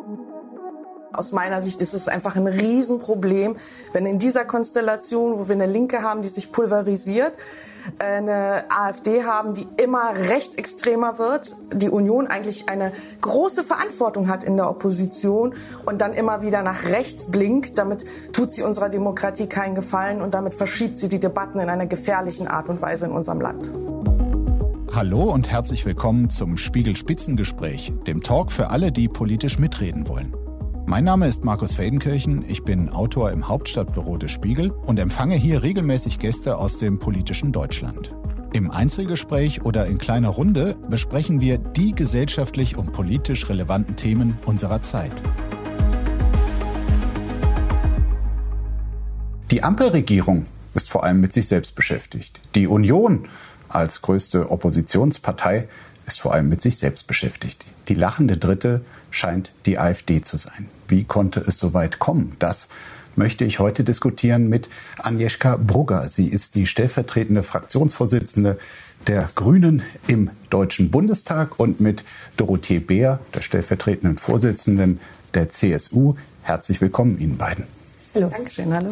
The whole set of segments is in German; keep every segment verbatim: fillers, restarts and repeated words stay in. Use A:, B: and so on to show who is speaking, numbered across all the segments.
A: Aus meiner Sicht ist es einfach ein Riesenproblem, wenn in dieser Konstellation, wo wir eine Linke haben, die sich pulverisiert, eine AfD haben, die immer rechtsextremer wird, die Union eigentlich eine große Verantwortung hat in der Opposition und dann immer wieder nach rechts blinkt. Damit tut sie unserer Demokratie keinen Gefallen und damit verschiebt sie die Debatten in einer gefährlichen Art und Weise in unserem Land.
B: Hallo und herzlich willkommen zum Spiegel-Spitzengespräch, dem Talk für alle, die politisch mitreden wollen. Mein Name ist Markus Feldenkirchen, ich bin Autor im Hauptstadtbüro des Spiegel und empfange hier regelmäßig Gäste aus dem politischen Deutschland. Im Einzelgespräch oder in kleiner Runde besprechen wir die gesellschaftlich und politisch relevanten Themen unserer Zeit. Die Ampelregierung ist vor allem mit sich selbst beschäftigt. Die Union als größte Oppositionspartei ist vor allem mit sich selbst beschäftigt. Die lachende Dritte scheint die AfD zu sein. Wie konnte es so weit kommen? Das möchte ich heute diskutieren mit Agnieszka Brugger. Sie ist die stellvertretende Fraktionsvorsitzende der Grünen im Deutschen Bundestag und mit Dorothee Beer, der stellvertretenden Vorsitzenden der C S U. Herzlich willkommen Ihnen beiden.
A: Hallo. Dankeschön, hallo.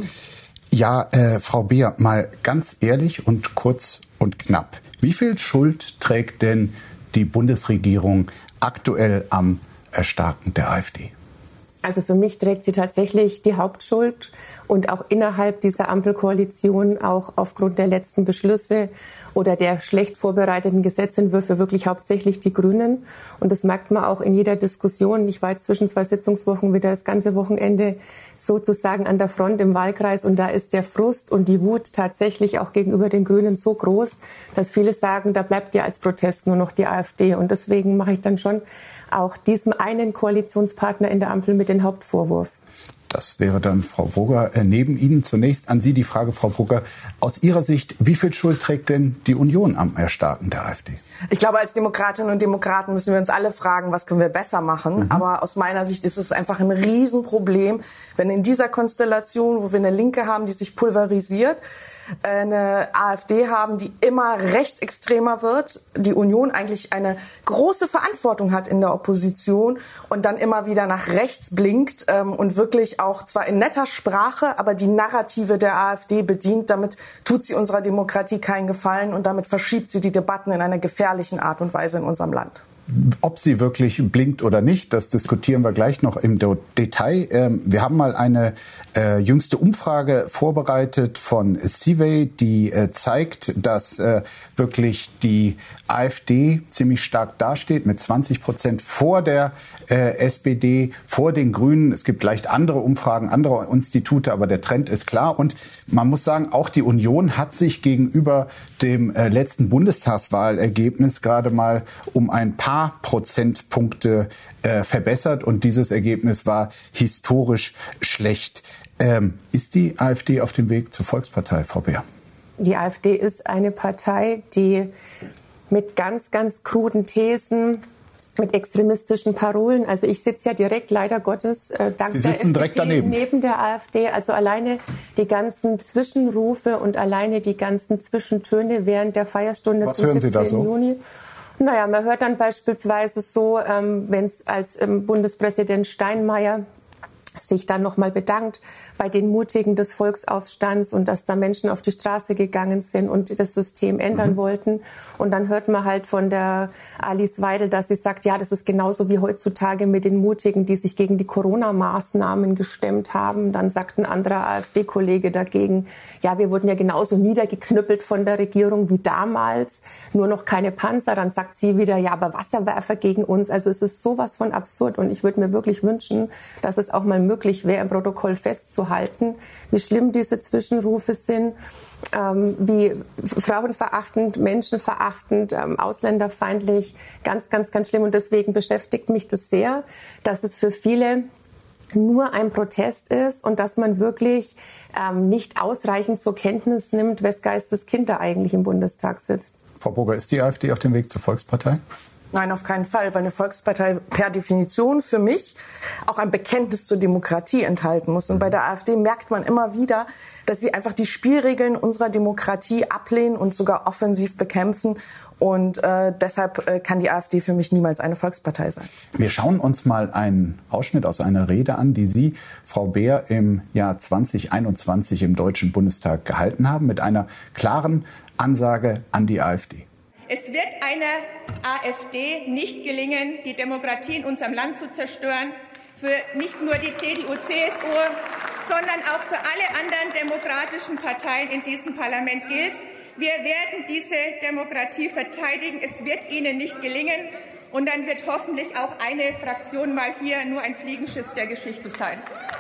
B: Ja, äh, Frau Beer, mal ganz ehrlich und kurz und knapp. Wie viel Schuld trägt denn die Bundesregierung aktuell am Erstarken der AfD?
C: Also für mich trägt sie tatsächlich die Hauptschuld und auch innerhalb dieser Ampelkoalition, auch aufgrund der letzten Beschlüsse oder der schlecht vorbereiteten Gesetzentwürfe, wirklich hauptsächlich die Grünen. Und das merkt man auch in jeder Diskussion. Ich war jetzt zwischen zwei Sitzungswochen wieder das ganze Wochenende sozusagen an der Front im Wahlkreis und da ist der Frust und die Wut tatsächlich auch gegenüber den Grünen so groß, dass viele sagen, da bleibt ja als Protest nur noch die AfD. Und deswegen mache ich dann schon auch diesem einen Koalitionspartner in der Ampel mit den Hauptvorwurf.
B: Das wäre dann Frau Brugger. Neben Ihnen zunächst an Sie die Frage, Frau Brugger, aus Ihrer Sicht, wie viel Schuld trägt denn die Union am Erstarken der AfD?
A: Ich glaube, als Demokratinnen und Demokraten müssen wir uns alle fragen, was können wir besser machen. Mhm. Aber aus meiner Sicht ist es einfach ein Riesenproblem, wenn in dieser Konstellation, wo wir eine Linke haben, die sich pulverisiert, eine AfD haben, die immer rechtsextremer wird, die Union eigentlich eine große Verantwortung hat in der Opposition und dann immer wieder nach rechts blinkt ähm, und wirklich auch zwar in netter Sprache, aber die Narrative der AfD bedient. Damit tut sie unserer Demokratie keinen Gefallen und damit verschiebt sie die Debatten in einer gefährlichen Art und Weise in unserem Land.
B: Ob sie wirklich blinkt oder nicht, das diskutieren wir gleich noch im Detail. Wir haben mal eine äh, jüngste Umfrage vorbereitet von Civey, die äh, zeigt, dass äh, wirklich die AfD ziemlich stark dasteht mit zwanzig Prozent vor der äh, S P D, vor den Grünen. Es gibt leicht andere Umfragen, andere Institute, aber der Trend ist klar. Und man muss sagen, auch die Union hat sich gegenüber dem äh, letzten Bundestagswahlergebnis gerade mal um ein paar Prozentpunkte äh, verbessert. Und dieses Ergebnis war historisch schlecht. Ähm, ist die AfD auf dem Weg zur Volkspartei, Frau Beer?
C: Die AfD ist eine Partei, die mit ganz, ganz kruden Thesen, mit extremistischen Parolen, also ich sitze ja direkt, leider Gottes, äh, dank
B: Sie sitzen
C: der
B: direkt daneben.
C: Neben der AfD, also alleine die ganzen Zwischenrufe und alleine die ganzen Zwischentöne während der Feierstunde
B: Was
C: zum
B: hören Sie da so?
C: siebzehnten Juni. Naja, man hört dann beispielsweise so, ähm, wenn es als ähm, Bundespräsident Steinmeier sich dann nochmal bedankt bei den Mutigen des Volksaufstands und dass da Menschen auf die Straße gegangen sind und das System ändern mhm. wollten. Und dann hört man halt von der Alice Weidel, dass sie sagt, ja, das ist genauso wie heutzutage mit den Mutigen, die sich gegen die Corona-Maßnahmen gestemmt haben. Dann sagt ein anderer AfD-Kollege dagegen, ja, wir wurden ja genauso niedergeknüppelt von der Regierung wie damals, nur noch keine Panzer. Dann sagt sie wieder, ja, aber Wasserwerfer gegen uns. Also es ist sowas von absurd und ich würde mir wirklich wünschen, dass es auch mal möglich wäre, im Protokoll festzuhalten, wie schlimm diese Zwischenrufe sind, ähm, wie frauenverachtend, menschenverachtend, ähm, ausländerfeindlich, ganz, ganz, ganz schlimm. Und deswegen beschäftigt mich das sehr, dass es für viele nur ein Protest ist und dass man wirklich ähm, nicht ausreichend zur Kenntnis nimmt, wes Geistes Kind da eigentlich im Bundestag sitzt.
B: Frau Brugger, ist die AfD auf dem Weg zur Volkspartei?
A: Nein, auf keinen Fall, weil eine Volkspartei per Definition für mich auch ein Bekenntnis zur Demokratie enthalten muss. Und bei der AfD merkt man immer wieder, dass sie einfach die Spielregeln unserer Demokratie ablehnen und sogar offensiv bekämpfen. Und äh, deshalb äh, kann die AfD für mich niemals eine Volkspartei sein.
B: Wir schauen uns mal einen Ausschnitt aus einer Rede an, die Sie, Frau Beer, im Jahr zwanzig einundzwanzig im Deutschen Bundestag gehalten haben, mit einer klaren Ansage an die AfD.
D: Es wird einer AfD nicht gelingen, die Demokratie in unserem Land zu zerstören. Für nicht nur die C D U C S U, sondern auch für alle anderen demokratischen Parteien in diesem Parlament gilt. Wir werden diese Demokratie verteidigen. Es wird ihnen nicht gelingen. Und dann wird hoffentlich auch eine Fraktion mal hier nur ein Fliegenschiss der Geschichte sein.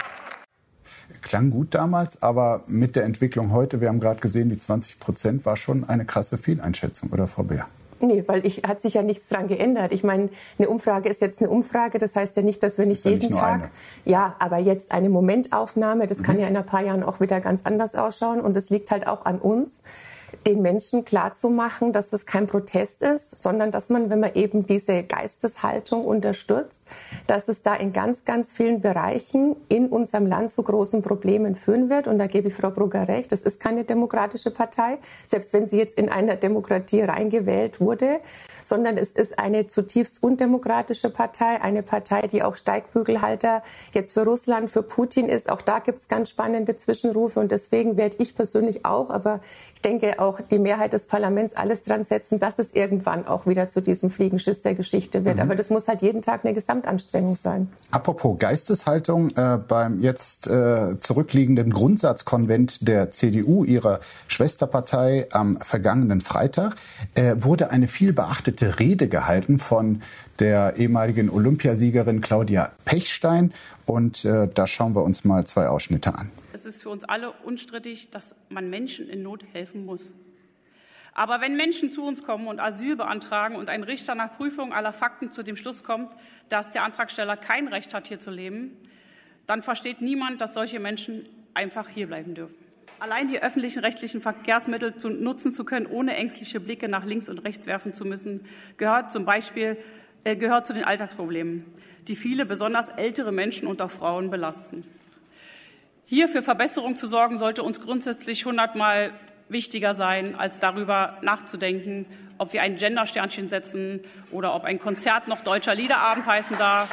B: Klang gut damals, aber mit der Entwicklung heute, wir haben gerade gesehen, die zwanzig Prozent war schon eine krasse Fehleinschätzung, oder Frau Beer?
C: Nee, weil ich, hat sich ja nichts dran geändert. Ich meine, eine Umfrage ist jetzt eine Umfrage. Das heißt ja nicht, dass wir nicht jeden
B: nicht
C: Tag...
B: Eine.
C: Ja, aber jetzt eine Momentaufnahme, das
B: Mhm.
C: kann ja in ein paar Jahren auch wieder ganz anders ausschauen. Und es liegt halt auch an uns, den Menschen klarzumachen, dass das kein Protest ist, sondern dass man, wenn man eben diese Geisteshaltung unterstützt, dass es da in ganz, ganz vielen Bereichen in unserem Land zu großen Problemen führen wird. Und da gebe ich Frau Brugger recht, das ist keine demokratische Partei, selbst wenn sie jetzt in einer Demokratie reingewählt wurde, sondern es ist eine zutiefst undemokratische Partei, eine Partei, die auch Steigbügelhalter jetzt für Russland, für Putin ist. Auch da gibt es ganz spannende Zwischenrufe und deswegen werde ich persönlich auch, aber ich denke auch die Mehrheit des Parlaments alles dran setzen, dass es irgendwann auch wieder zu diesem Fliegenschiss der Geschichte wird. Mhm. Aber das muss halt jeden Tag eine Gesamtanstrengung sein.
B: Apropos Geisteshaltung, äh, beim jetzt äh, zurückliegenden Grundsatzkonvent der C D U, ihrer Schwesterpartei, am vergangenen Freitag, äh, wurde eine viel beachtete Rede gehalten von der ehemaligen Olympiasiegerin Claudia Pechstein. Und äh, da schauen wir uns mal zwei Ausschnitte an.
E: Es ist für uns alle unstrittig, dass man Menschen in Not helfen muss. Aber wenn Menschen zu uns kommen und Asyl beantragen und ein Richter nach Prüfung aller Fakten zu dem Schluss kommt, dass der Antragsteller kein Recht hat, hier zu leben, dann versteht niemand, dass solche Menschen einfach hierbleiben dürfen. Allein die öffentlichen rechtlichen Verkehrsmittel zu nutzen zu können, ohne ängstliche Blicke nach links und rechts werfen zu müssen, gehört zum Beispiel äh, gehört zu den Alltagsproblemen, die viele, besonders ältere Menschen und auch Frauen belasten. Hier für Verbesserung zu sorgen, sollte uns grundsätzlich hundertmal wichtiger sein, als darüber nachzudenken, ob wir ein Gender-Sternchen setzen oder ob ein Konzert noch Deutscher Liederabend heißen darf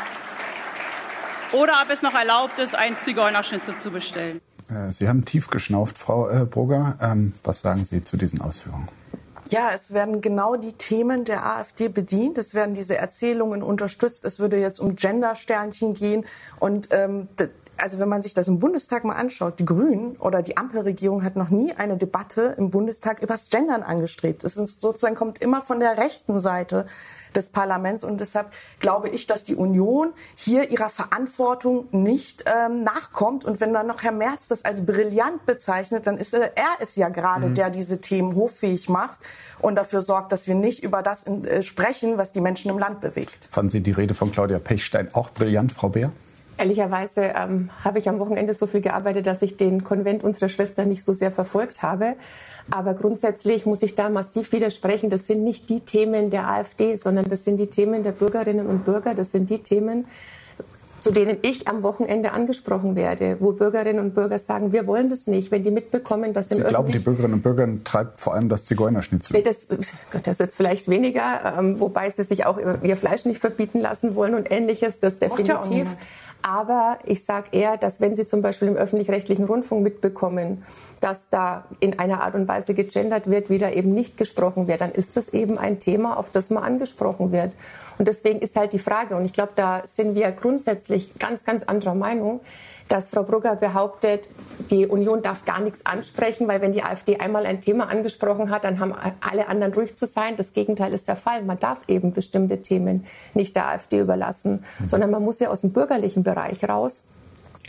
E: oder ob es noch erlaubt ist, einen Zigeunerschnitzel zu bestellen.
B: Sie haben tief geschnauft, Frau äh, Brugger. Ähm, was sagen Sie zu diesen Ausführungen?
A: Ja, es werden genau die Themen der AfD bedient. Es werden diese Erzählungen unterstützt. Es würde jetzt um Gender-Sternchen gehen. Und ähm, also wenn man sich das im Bundestag mal anschaut, die Grünen oder die Ampelregierung hat noch nie eine Debatte im Bundestag übers Gendern angestrebt. Es ist sozusagen kommt immer von der rechten Seite des Parlaments und deshalb glaube ich, dass die Union hier ihrer Verantwortung nicht ähm, nachkommt. Und wenn dann noch Herr Merz das als brillant bezeichnet, dann ist er, er ist ja gerade mhm. der diese Themen hoffähig macht und dafür sorgt, dass wir nicht über das äh, sprechen, was die Menschen im Land bewegt.
B: Fanden Sie die Rede von Claudia Pechstein auch brillant, Frau Beer?
C: Ehrlicherweise ähm, habe ich am Wochenende so viel gearbeitet, dass ich den Konvent unserer Schwester nicht so sehr verfolgt habe. Aber grundsätzlich muss ich da massiv widersprechen. Das sind nicht die Themen der AfD, sondern das sind die Themen der Bürgerinnen und Bürger. Das sind die Themen, zu denen ich am Wochenende angesprochen werde, wo Bürgerinnen und Bürger sagen, wir wollen das nicht, wenn die mitbekommen, dass...
B: Sie glauben, die Bürgerinnen und Bürger treibt vor allem das Zigeunerschnitzel?
C: Das, das ist jetzt vielleicht weniger, ähm, wobei sie sich auch ihr Fleisch nicht verbieten lassen wollen und Ähnliches, das definitiv. Aber ich sage eher, dass wenn Sie zum Beispiel im öffentlich-rechtlichen Rundfunk mitbekommen, dass da in einer Art und Weise gegendert wird, wie da eben nicht gesprochen wird, dann ist das eben ein Thema, auf das man angesprochen wird. Und deswegen ist halt die Frage, und ich glaube, da sind wir grundsätzlich ganz, ganz anderer Meinung, dass Frau Brugger behauptet, die Union darf gar nichts ansprechen, weil wenn die AfD einmal ein Thema angesprochen hat, dann haben alle anderen ruhig zu sein. Das Gegenteil ist der Fall. Man darf eben bestimmte Themen nicht der AfD überlassen, mhm. sondern man muss ja aus dem bürgerlichen Bereich raus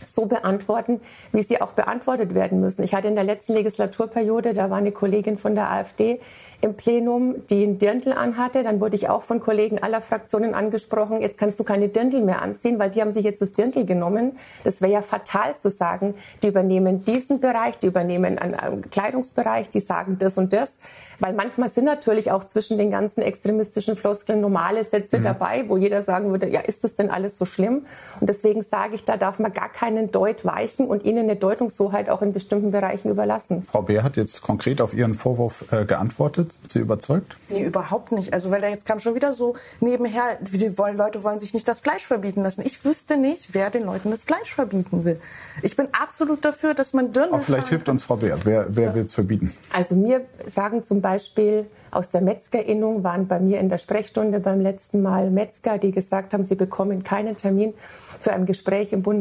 C: so beantworten, wie sie auch beantwortet werden müssen. Ich hatte in der letzten Legislaturperiode, da war eine Kollegin von der AfD im Plenum, die einen Dirndl anhatte. Dann wurde ich auch von Kollegen aller Fraktionen angesprochen, jetzt kannst du keine Dirndl mehr anziehen, weil die haben sich jetzt das Dirndl genommen. Das wäre ja fatal zu sagen, die übernehmen diesen Bereich, die übernehmen einen Kleidungsbereich, die sagen das und das. Weil manchmal sind natürlich auch zwischen den ganzen extremistischen Floskeln normale Sätze mhm. dabei, wo jeder sagen würde, ja, ist das denn alles so schlimm? Und deswegen sage ich, da darf man gar keinen Deut weichen und ihnen eine Deutungshoheit auch in bestimmten Bereichen überlassen.
B: Frau Beer hat jetzt konkret auf Ihren Vorwurf äh, geantwortet. Sind Sie überzeugt?
A: Nee, überhaupt nicht. Also, weil da jetzt kam schon wieder so nebenher, die wollen, Leute wollen sich nicht das Fleisch verbieten lassen. Ich wüsste nicht, wer den Leuten das Fleisch verbieten will. Ich bin absolut dafür, dass man Dirndl...
B: Aber vielleicht hilft uns Frau Beer. Wer, wer ja. will es verbieten?
C: Also mir sagen zum Beispiel aus der Metzgerinnung, waren bei mir in der Sprechstunde beim letzten Mal Metzger, die gesagt haben, sie bekommen keinen Termin für ein Gespräch im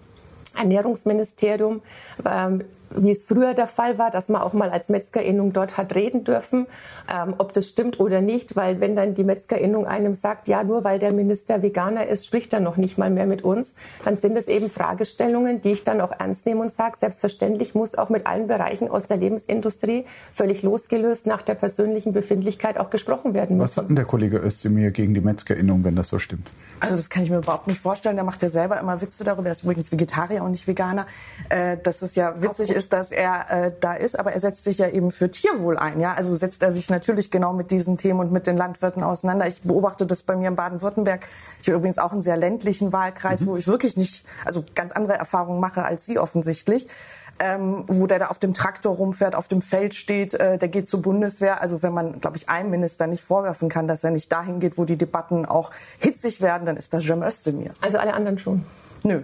C: Bundesernährungsministerium, ähm, wie es früher der Fall war, dass man auch mal als Metzgerinnung dort hat reden dürfen, ähm, ob das stimmt oder nicht, weil wenn dann die Metzgerinnung einem sagt, ja, nur weil der Minister Veganer ist, spricht er noch nicht mal mehr mit uns, dann sind es eben Fragestellungen, die ich dann auch ernst nehme und sage, selbstverständlich muss auch mit allen Bereichen aus der Lebensindustrie völlig losgelöst nach der persönlichen Befindlichkeit auch gesprochen werden müssen.
B: Was hat denn der Kollege Özdemir gegen die Metzgerinnung, wenn das so stimmt?
A: Also das kann ich mir überhaupt nicht vorstellen. Der macht ja selber immer Witze darüber. Er ist übrigens Vegetarier und nicht Veganer. Äh, dass es ja witzig ist, dass er äh, da ist, aber er setzt sich ja eben für Tierwohl ein. Ja? Also setzt er sich natürlich genau mit diesen Themen und mit den Landwirten auseinander. Ich beobachte das bei mir in Baden-Württemberg. Ich habe übrigens auch einen sehr ländlichen Wahlkreis, mhm. wo ich wirklich nicht, also ganz andere Erfahrungen mache als Sie offensichtlich. Ähm, wo der da auf dem Traktor rumfährt, auf dem Feld steht, äh, der geht zur Bundeswehr. Also wenn man, glaube ich, einem Minister nicht vorwerfen kann, dass er nicht dahin geht, wo die Debatten auch hitzig werden, dann ist das Cem Özdemir.
C: Also alle anderen schon?
A: Nö.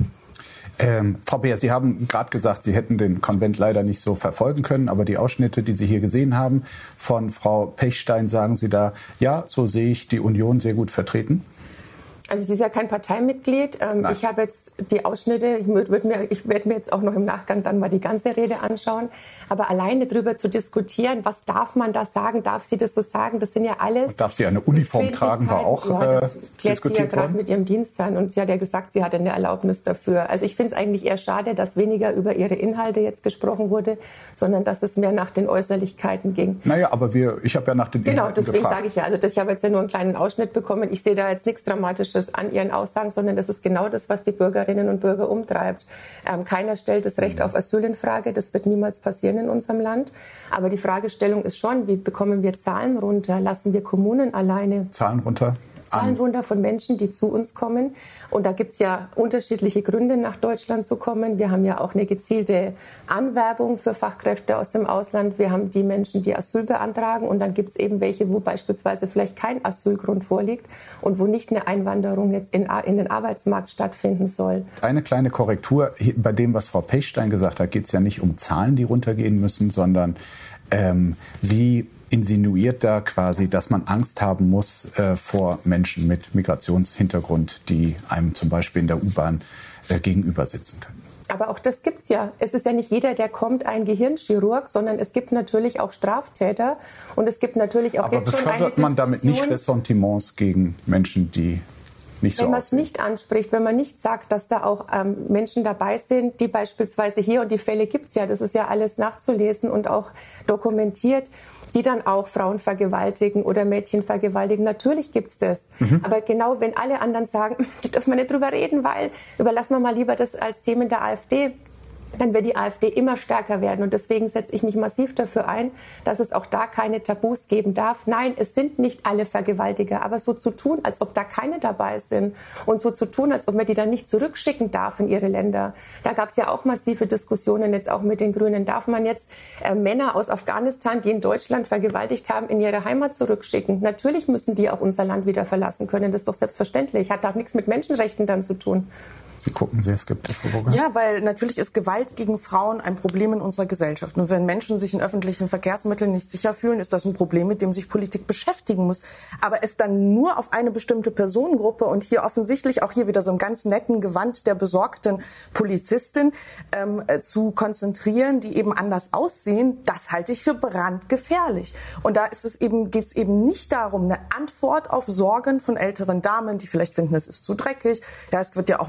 B: Ähm, Frau Beer, Sie haben gerade gesagt, Sie hätten den Konvent leider nicht so verfolgen können, aber die Ausschnitte, die Sie hier gesehen haben von Frau Pechstein, sagen Sie da, ja, so sehe ich die Union sehr gut vertreten?
C: Also sie ist ja kein Parteimitglied. Ähm, ich habe jetzt die Ausschnitte, ich würde mir, ich werde mir jetzt auch noch im Nachgang dann mal die ganze Rede anschauen. Aber alleine darüber zu diskutieren, was darf man da sagen, darf sie das so sagen, das sind ja alles...
B: Und darf sie eine Uniform tragen, war auch
C: ja, das
B: äh,
C: klärt
B: diskutiert
C: sie ja gerade mit ihrem Dienst an. Und sie hat ja gesagt, sie hatte eine Erlaubnis dafür. Also ich finde es eigentlich eher schade, dass weniger über ihre Inhalte jetzt gesprochen wurde, sondern dass es mehr nach den Äußerlichkeiten ging.
B: Naja, aber wir, ich habe ja nach den
C: Genau,
B: Inhalten
C: deswegen sage ich ja. Also das, ich habe jetzt ja nur einen kleinen Ausschnitt bekommen. Ich sehe da jetzt nichts Dramatisches an ihren Aussagen, sondern das ist genau das, was die Bürgerinnen und Bürger umtreibt. Ähm, keiner stellt das Recht auf Asyl in Frage. Das wird niemals passieren in unserem Land. Aber die Fragestellung ist schon, wie bekommen wir Zahlen runter? Lassen wir Kommunen alleine?
B: Zahlen runter?
C: Zahlen runter von Menschen, die zu uns kommen. Und da gibt es ja unterschiedliche Gründe, nach Deutschland zu kommen. Wir haben ja auch eine gezielte Anwerbung für Fachkräfte aus dem Ausland. Wir haben die Menschen, die Asyl beantragen. Und dann gibt es eben welche, wo beispielsweise vielleicht kein Asylgrund vorliegt und wo nicht eine Einwanderung jetzt in, in den Arbeitsmarkt stattfinden soll.
B: Eine kleine Korrektur. Bei dem, was Frau Pechstein gesagt hat, geht es ja nicht um Zahlen, die runtergehen müssen, sondern ähm, sie insinuiert da quasi, dass man Angst haben muss äh, vor Menschen mit Migrationshintergrund, die einem zum Beispiel in der U-Bahn äh, gegenüber sitzen können.
C: Aber auch das gibt's ja. Es ist ja nicht jeder, der kommt, ein Gehirnchirurg, sondern es gibt natürlich auch Straftäter und es gibt natürlich auch
B: Aber
C: jetzt schon eine
B: befördert man damit nicht Ressentiments gegen Menschen, die nicht so
C: Wenn man es nicht anspricht, wenn man nicht sagt, dass da auch ähm, Menschen dabei sind, die beispielsweise hier, und die Fälle gibt's ja, das ist ja alles nachzulesen und auch dokumentiert, die dann auch Frauen vergewaltigen oder Mädchen vergewaltigen. Natürlich gibt's das. Mhm. Aber genau wenn alle anderen sagen, da dürfen wir nicht drüber reden, weil überlassen wir mal lieber das als Themen der AfD, dann wird die AfD immer stärker werden. Und deswegen setze ich mich massiv dafür ein, dass es auch da keine Tabus geben darf. Nein, es sind nicht alle Vergewaltiger, aber so zu tun, als ob da keine dabei sind und so zu tun, als ob man die dann nicht zurückschicken darf in ihre Länder. Da gab es ja auch massive Diskussionen jetzt auch mit den Grünen. Darf man jetzt äh, Männer aus Afghanistan, die in Deutschland vergewaltigt haben, in ihre Heimat zurückschicken? Natürlich müssen die auch unser Land wieder verlassen können. Das ist doch selbstverständlich. Hat auch nichts mit Menschenrechten dann zu tun.
B: Sie gucken sehr skeptisch, Frau Burger.
A: Ja, weil natürlich ist Gewalt gegen Frauen ein Problem in unserer Gesellschaft. Und wenn Menschen sich in öffentlichen Verkehrsmitteln nicht sicher fühlen, ist das ein Problem, mit dem sich Politik beschäftigen muss. Aber es dann nur auf eine bestimmte Personengruppe und hier offensichtlich auch hier wieder so im ganz netten Gewand der besorgten Polizistin ähm, zu konzentrieren, die eben anders aussehen, das halte ich für brandgefährlich. Und da ist es eben, geht es eben nicht darum, eine Antwort auf Sorgen von älteren Damen, die vielleicht finden, es ist zu dreckig. Ja, es wird ja auch weiße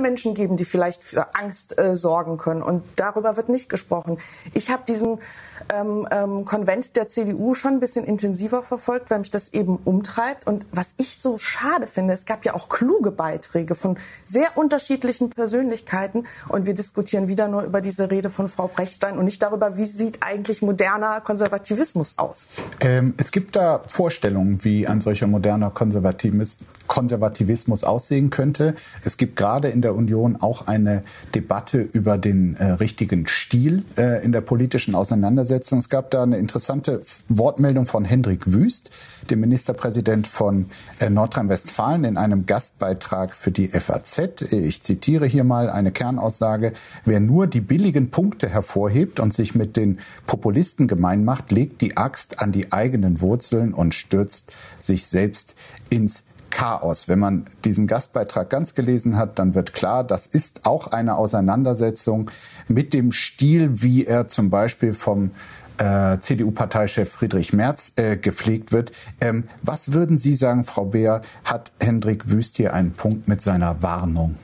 A: Menschen geben, die vielleicht für Angst äh, sorgen können. Und darüber wird nicht gesprochen. Ich habe diesen ähm, ähm, Konvent der C D U schon ein bisschen intensiver verfolgt, weil mich das eben umtreibt. Und was ich so schade finde, es gab ja auch kluge Beiträge von sehr unterschiedlichen Persönlichkeiten. Und wir diskutieren wieder nur über diese Rede von Frau Brechstein und nicht darüber, wie sieht eigentlich moderner Konservativismus aus.
B: Ähm, es gibt da Vorstellungen, wie ein solcher moderner Konservativismus, Konservativismus aussehen könnte. Es gibt gerade in der Union auch eine Debatte über den äh, richtigen Stil äh, in der politischen Auseinandersetzung. Es gab da eine interessante Wortmeldung von Hendrik Wüst, dem Ministerpräsident von äh, Nordrhein-Westfalen, in einem Gastbeitrag für die F A Z. Ich zitiere hier mal eine Kernaussage: Wer nur die billigen Punkte hervorhebt und sich mit den Populisten gemein macht, legt die Axt an die eigenen Wurzeln und stürzt sich selbst ins Chaos. Wenn man diesen Gastbeitrag ganz gelesen hat, dann wird klar, das ist auch eine Auseinandersetzung mit dem Stil, wie er zum Beispiel vom äh, C D U-Parteichef Friedrich Merz äh, gepflegt wird. Ähm, was würden Sie sagen, Frau Beer, hat Hendrik Wüst hier einen Punkt mit seiner Warnung?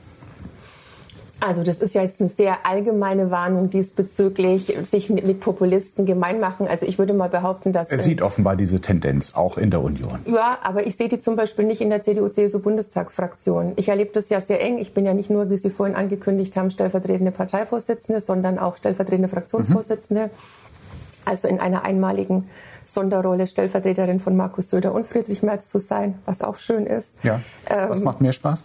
C: Also das ist ja jetzt eine sehr allgemeine Warnung diesbezüglich, sich mit, mit Populisten gemein machen. Also ich würde mal behaupten, dass...
B: Er sieht offenbar diese Tendenz auch in der Union.
C: Ja, aber ich sehe die zum Beispiel nicht in der C D U-C S U-Bundestagsfraktion. Ich erlebe das ja sehr eng. Ich bin ja nicht nur, wie Sie vorhin angekündigt haben, stellvertretende Parteivorsitzende, sondern auch stellvertretende Fraktionsvorsitzende. Mhm. Also in einer einmaligen Sonderrolle Stellvertreterin von Markus Söder und Friedrich Merz zu sein, was auch schön ist.
B: Ja, ähm, was macht mehr Spaß?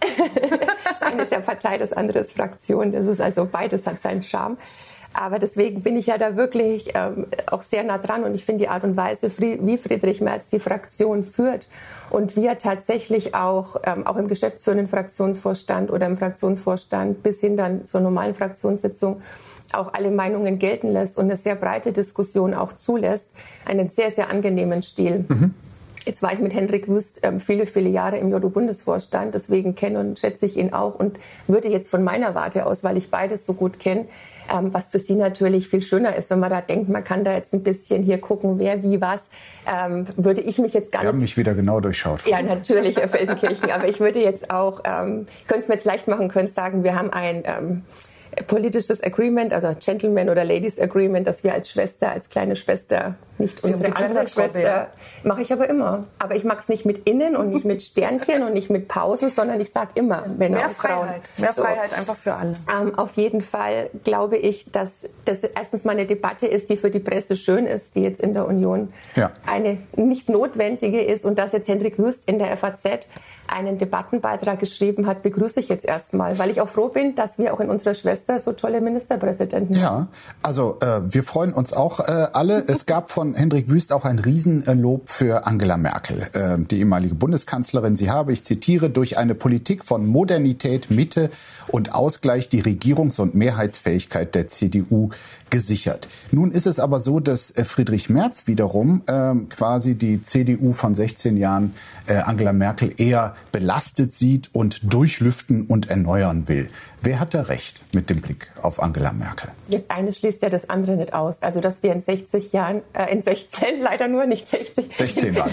C: Das eine ist ja Partei, das andere ist Fraktion. Das ist also beides hat seinen Charme. Aber deswegen bin ich ja da wirklich ähm, auch sehr nah dran. Und ich finde die Art und Weise, wie Friedrich Merz die Fraktion führt und wie er tatsächlich auch, ähm, auch im geschäftsführenden Fraktionsvorstand oder im Fraktionsvorstand bis hin dann zur normalen Fraktionssitzung auch alle Meinungen gelten lässt und eine sehr breite Diskussion auch zulässt, einen sehr, sehr angenehmen Stil. Mhm. Jetzt war ich mit Hendrik Wüst ähm, viele, viele Jahre im J U-Bundesvorstand, deswegen kenne und schätze ich ihn auch und würde jetzt von meiner Warte aus, weil ich beides so gut kenne, ähm, was für Sie natürlich viel schöner ist, wenn man da denkt, man kann da jetzt ein bisschen hier gucken, wer, wie, was, ähm, würde ich mich jetzt gar
B: Sie
C: nicht...
B: haben mich wieder genau durchschaut.
C: Ja, natürlich, Herr Feldenkirchen, aber ich würde jetzt auch, ähm, ich könnte es mir jetzt leicht machen, könnte sagen, wir haben ein... Ähm, politisches Agreement, also Gentleman oder Ladies Agreement, dass wir als Schwester, als kleine Schwester, nicht
A: Sie
C: unsere andere Schwester, mache ich aber immer. Aber ich mag es nicht mit Innen und nicht mit Sternchen und nicht mit Pause, sondern ich sage immer, Männer
A: mehr
C: und Frauen.
A: Freiheit, mehr
C: so.
A: Freiheit einfach für alle.
C: Ähm, auf jeden Fall glaube ich, dass das erstens mal eine Debatte ist, die für die Presse schön ist, die jetzt in der Union ja. eine nicht notwendige ist und dass jetzt Hendrik Wüst in der F A Z einen Debattenbeitrag geschrieben hat, begrüße ich jetzt erstmal, weil ich auch froh bin, dass wir auch in unserer Schwester so tolle Ministerpräsidenten haben.
B: Ja, also äh, wir freuen uns auch äh, alle. Es gab von Hendrik Wüst auch ein Riesenlob für Angela Merkel, äh, die ehemalige Bundeskanzlerin. Sie habe, ich zitiere, durch eine Politik von Modernität, Mitte und Ausgleich die Regierungs- und Mehrheitsfähigkeit der C D U gesichert. Nun ist es aber so, dass äh, Friedrich Merz wiederum äh, quasi die C D U von sechzehn Jahren äh, Angela Merkel eher belastet sieht und durchlüften und erneuern will. Wer hat da recht mit dem Blick auf Angela Merkel?
C: Das eine schließt ja das andere nicht aus. Also, dass wir in sechzig Jahren, äh, in sechzehn leider nur, nicht sechzig.
B: sechzehn Jahren.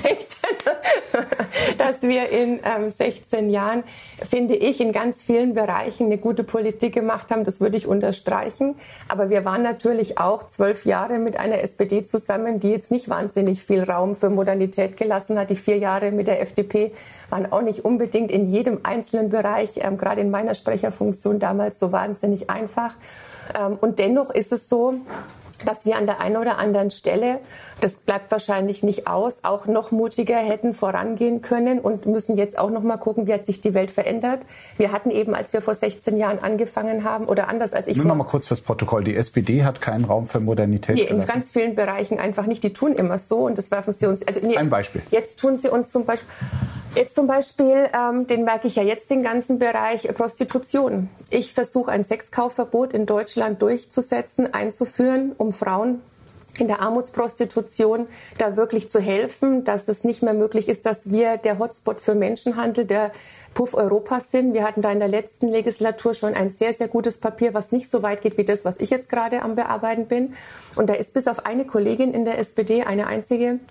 C: Dass wir in ähm, sechzehn Jahren, finde ich, in ganz vielen Bereichen eine gute Politik gemacht haben. Das würde ich unterstreichen. Aber wir waren natürlich auch zwölf Jahre mit einer S P D zusammen, die jetzt nicht wahnsinnig viel Raum für Modernität gelassen hat. Die vier Jahre mit der F D P waren auch nicht unbedingt in jedem einzelnen Bereich, ähm, gerade in meiner Sprecherfunktion damals, so wahnsinnig einfach. Ähm, und dennoch ist es so, dass wir an der einen oder anderen Stelle, das bleibt wahrscheinlich nicht aus, auch noch mutiger hätten vorangehen können und müssen jetzt auch noch mal gucken, wie hat sich die Welt verändert. Wir hatten eben, als wir vor sechzehn Jahren angefangen haben, oder anders als ich...
B: Nur noch mal kurz fürs Protokoll, die S P D hat keinen Raum für Modernität
C: nee,
B: gelassen.
C: In ganz vielen Bereichen einfach nicht. Die tun immer so und das werfen sie uns... Also, nee,
B: ein Beispiel.
C: Jetzt tun sie uns zum Beispiel... Jetzt zum Beispiel, ähm, den merke ich ja jetzt, den ganzen Bereich Prostitution. Ich versuche ein Sexkaufverbot in Deutschland durchzusetzen, einzuführen, um Frauen in der Armutsprostitution da wirklich zu helfen, dass es nicht mehr möglich ist, dass wir der Hotspot für Menschenhandel, der Puff Europas sind. Wir hatten da in der letzten Legislatur schon ein sehr, sehr gutes Papier, was nicht so weit geht wie das, was ich jetzt gerade am Bearbeiten bin. Und da ist bis auf eine Kollegin in der S P D, eine einzige,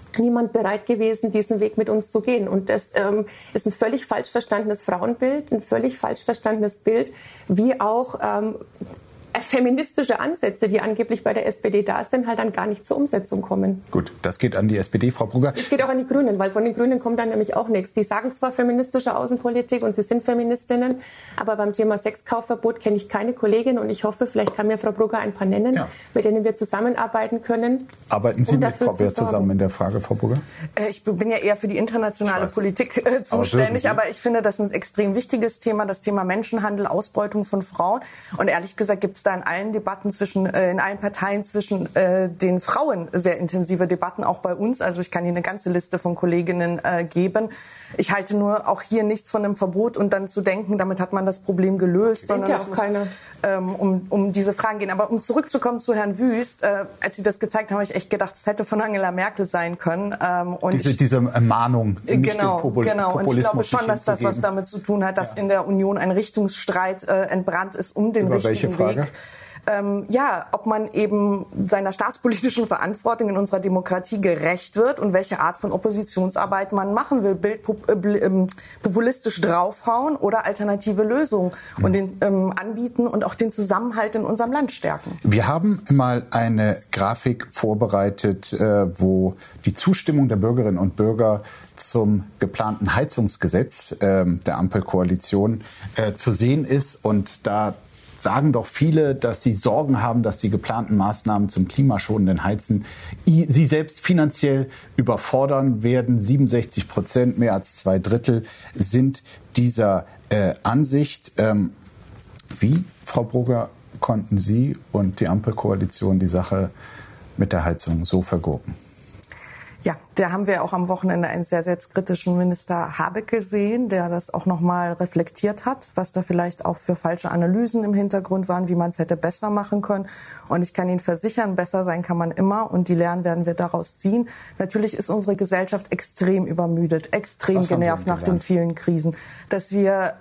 C: niemand bereit gewesen, diesen Weg mit uns zu gehen. Und das ähm, ist ein völlig falsch verstandenes Frauenbild, ein völlig falsch verstandenes Bild, wie auch ähm, feministische Ansätze, die angeblich bei der S P D da sind, halt dann gar nicht zur Umsetzung kommen.
B: Gut, das geht an die S P D, Frau Brugger.
C: Es geht auch an die Grünen, weil von den Grünen kommt dann nämlich auch nichts. Die sagen zwar feministische Außenpolitik und sie sind Feministinnen, aber beim Thema Sexkaufverbot kenne ich keine Kollegin und ich hoffe, vielleicht kann mir Frau Brugger ein paar nennen, ja, mit denen wir zusammenarbeiten können.
B: Arbeiten Sie mit Frau Beer zusammen in der Frage, Frau Brugger?
A: Ich bin ja eher für die internationale Politik äh, zuständig, aber, aber ich finde, das ist ein extrem wichtiges Thema, das Thema Menschenhandel, Ausbeutung von Frauen. Und ehrlich gesagt gibt es da in allen Debatten zwischen, äh, in allen Parteien zwischen äh, den Frauen sehr intensive Debatten, auch bei uns. Also ich kann Ihnen eine ganze Liste von Kolleginnen äh, geben. Ich halte nur auch hier nichts von einem Verbot und dann zu denken, damit hat man das Problem gelöst, sondern
C: ja
A: es
C: auch
A: muss
C: keine.
A: ähm, um, um diese Fragen gehen. Aber um zurückzukommen zu Herrn Wüst, äh, als Sie das gezeigt haben, habe ich echt gedacht, es hätte von Angela Merkel sein können. Ähm, und
B: diese,
A: ich,
B: diese Mahnung, nicht
A: genau,
B: den Popul-
A: genau. Und ich glaube schon, dass das was damit zu tun hat, dass
B: ja.
A: in der Union ein Richtungsstreit äh, entbrannt ist um den
B: Über
A: richtigen
B: welche Frage?
A: Weg. Ähm, ja, ob man eben seiner staatspolitischen Verantwortung in unserer Demokratie gerecht wird und welche Art von Oppositionsarbeit man machen will. Bild, äh, populistisch draufhauen oder alternative Lösungen mhm. und den ähm, anbieten und auch den Zusammenhalt in unserem Land stärken.
B: Wir haben mal eine Grafik vorbereitet, äh, wo die Zustimmung der Bürgerinnen und Bürger zum geplanten Heizungsgesetz äh, der Ampelkoalition äh, zu sehen ist. Und da sagen doch viele, dass sie Sorgen haben, dass die geplanten Maßnahmen zum klimaschonenden Heizen sie selbst finanziell überfordern werden. siebenundsechzig Prozent, mehr als zwei Drittel, sind dieser äh, Ansicht. Ähm, wie, Frau Brugger, konnten Sie und die Ampelkoalition die Sache mit der Heizung so vergurken?
A: Ja, da haben wir auch am Wochenende einen sehr selbstkritischen Minister Habeck gesehen, der das auch noch mal reflektiert hat, was da vielleicht auch für falsche Analysen im Hintergrund waren, wie man es hätte besser machen können. Und ich kann Ihnen versichern, besser sein kann man immer und die Lehren werden wir daraus ziehen. Natürlich ist unsere Gesellschaft extrem übermüdet, extrem genervt nach den vielen Krisen, dass wir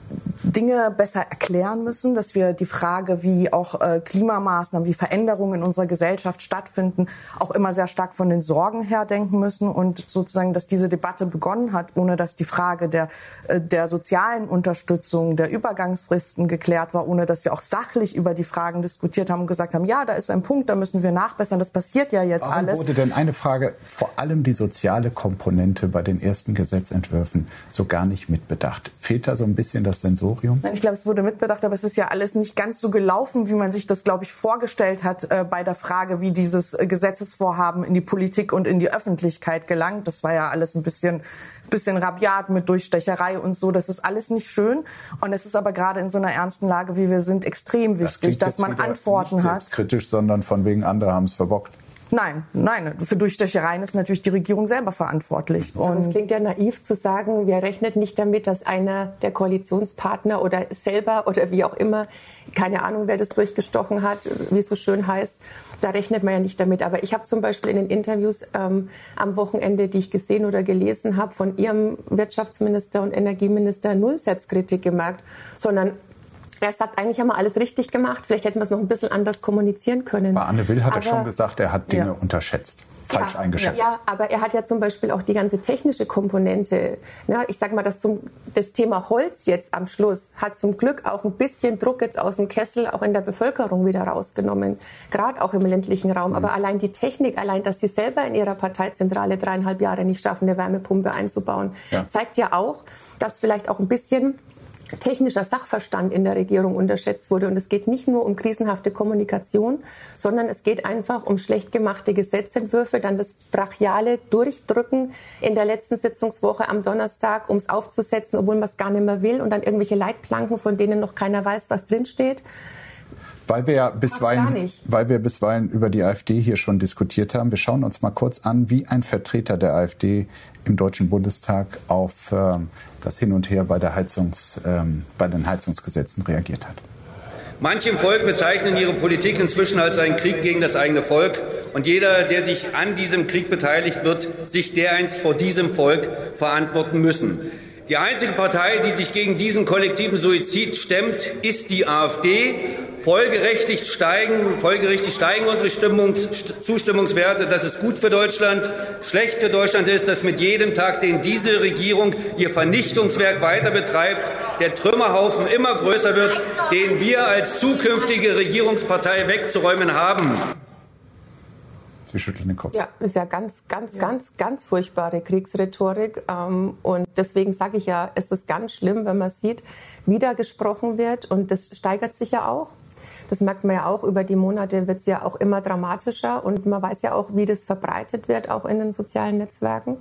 A: Dinge besser erklären müssen, dass wir die Frage, wie auch äh, Klimamaßnahmen, wie Veränderungen in unserer Gesellschaft stattfinden, auch immer sehr stark von den Sorgen her denken müssen und sozusagen, dass diese Debatte begonnen hat, ohne dass die Frage der, äh, der sozialen Unterstützung, der Übergangsfristen geklärt war, ohne dass wir auch sachlich über die Fragen diskutiert haben und gesagt haben, ja, da ist ein Punkt, da müssen wir nachbessern, das passiert ja jetzt
B: Warum
A: alles.
B: Wurde denn eine Frage, vor allem die soziale Komponente bei den ersten Gesetzentwürfen so gar nicht mitbedacht? Fehlt da so ein bisschen das Sensorium?
A: Ich glaube, es wurde mitbedacht, aber es ist ja alles nicht ganz so gelaufen, wie man sich das, glaube ich, vorgestellt hat äh, bei der Frage, wie dieses äh, Gesetzesvorhaben in die Politik und in die Öffentlichkeit gelangt. Das war ja alles ein bisschen, bisschen rabiat mit Durchstecherei und so. Das ist alles nicht schön. Und es ist aber gerade in so einer ernsten Lage, wie wir sind, extrem wichtig, das dass man Antworten
B: nicht
A: hat.
B: Nicht kritisch, sondern von wegen andere haben es verbockt.
A: Nein, nein. Für Durchstechereien ist natürlich die Regierung selber verantwortlich.
C: Und es klingt ja naiv zu sagen, wir rechnen nicht damit, dass einer der Koalitionspartner oder selber oder wie auch immer, keine Ahnung, wer das durchgestochen hat, wie es so schön heißt, da rechnet man ja nicht damit. Aber ich habe zum Beispiel in den Interviews ähm, am Wochenende, die ich gesehen oder gelesen habe, von Ihrem Wirtschaftsminister und Energieminister null Selbstkritik gemerkt, sondern er sagt, eigentlich haben wir alles richtig gemacht. Vielleicht hätten wir es noch ein bisschen anders kommunizieren können.
B: Bei Anne Will hat
C: aber,
B: er schon gesagt, er hat Dinge
A: ja.
B: unterschätzt, falsch
C: ja,
B: eingeschätzt.
C: Ja, aber er hat ja zum Beispiel auch die ganze technische Komponente. Ne? Ich sage mal, das, zum, das Thema Holz jetzt am Schluss hat zum Glück auch ein bisschen Druck jetzt aus dem Kessel auch in der Bevölkerung wieder rausgenommen. Gerade auch im ländlichen Raum. Mhm. Aber allein die Technik, allein, dass Sie selber in Ihrer Parteizentrale dreieinhalb Jahre nicht schaffen, eine Wärmepumpe einzubauen, ja. zeigt ja auch, dass vielleicht auch ein bisschen technischer Sachverstand in der Regierung unterschätzt wurde. Und es geht nicht nur um krisenhafte Kommunikation, sondern es geht einfach um schlecht gemachte Gesetzentwürfe, dann das brachiale Durchdrücken in der letzten Sitzungswoche am Donnerstag, um es aufzusetzen, obwohl man es gar nicht mehr will, und dann irgendwelche Leitplanken, von denen noch keiner weiß, was drinsteht.
B: Weil wir ja bisweilen, weil wir bisweilen über die AfD hier schon diskutiert haben. Wir schauen uns mal kurz an, wie ein Vertreter der AfD im Deutschen Bundestag auf ähm, das Hin und Her bei, der Heizungs, ähm, bei den Heizungsgesetzen reagiert hat.
F: Manche im Volk bezeichnen ihre Politik inzwischen als einen Krieg gegen das eigene Volk. Und jeder, der sich an diesem Krieg beteiligt, wird sich dereinst vor diesem Volk verantworten müssen. Die einzige Partei, die sich gegen diesen kollektiven Suizid stemmt, ist die AfD. Folgerichtig steigen, folgerichtig steigen unsere Stimmungs, Zustimmungswerte. Das ist gut für Deutschland. Schlecht für Deutschland ist, dass mit jedem Tag, den diese Regierung ihr Vernichtungswerk weiter betreibt, der Trümmerhaufen immer größer wird, den wir als zukünftige Regierungspartei wegzuräumen haben.
B: Sie schütteln den Kopf.
C: Ja, ist ja ganz, ganz, ja. ganz, ganz furchtbare Kriegsrhetorik. Und deswegen sage ich ja, es ist ganz schlimm, wenn man sieht, wie da gesprochen wird. Und das steigert sich ja auch. Das merkt man ja auch, über die Monate wird es ja auch immer dramatischer. Und man weiß ja auch, wie das verbreitet wird, auch in den sozialen Netzwerken.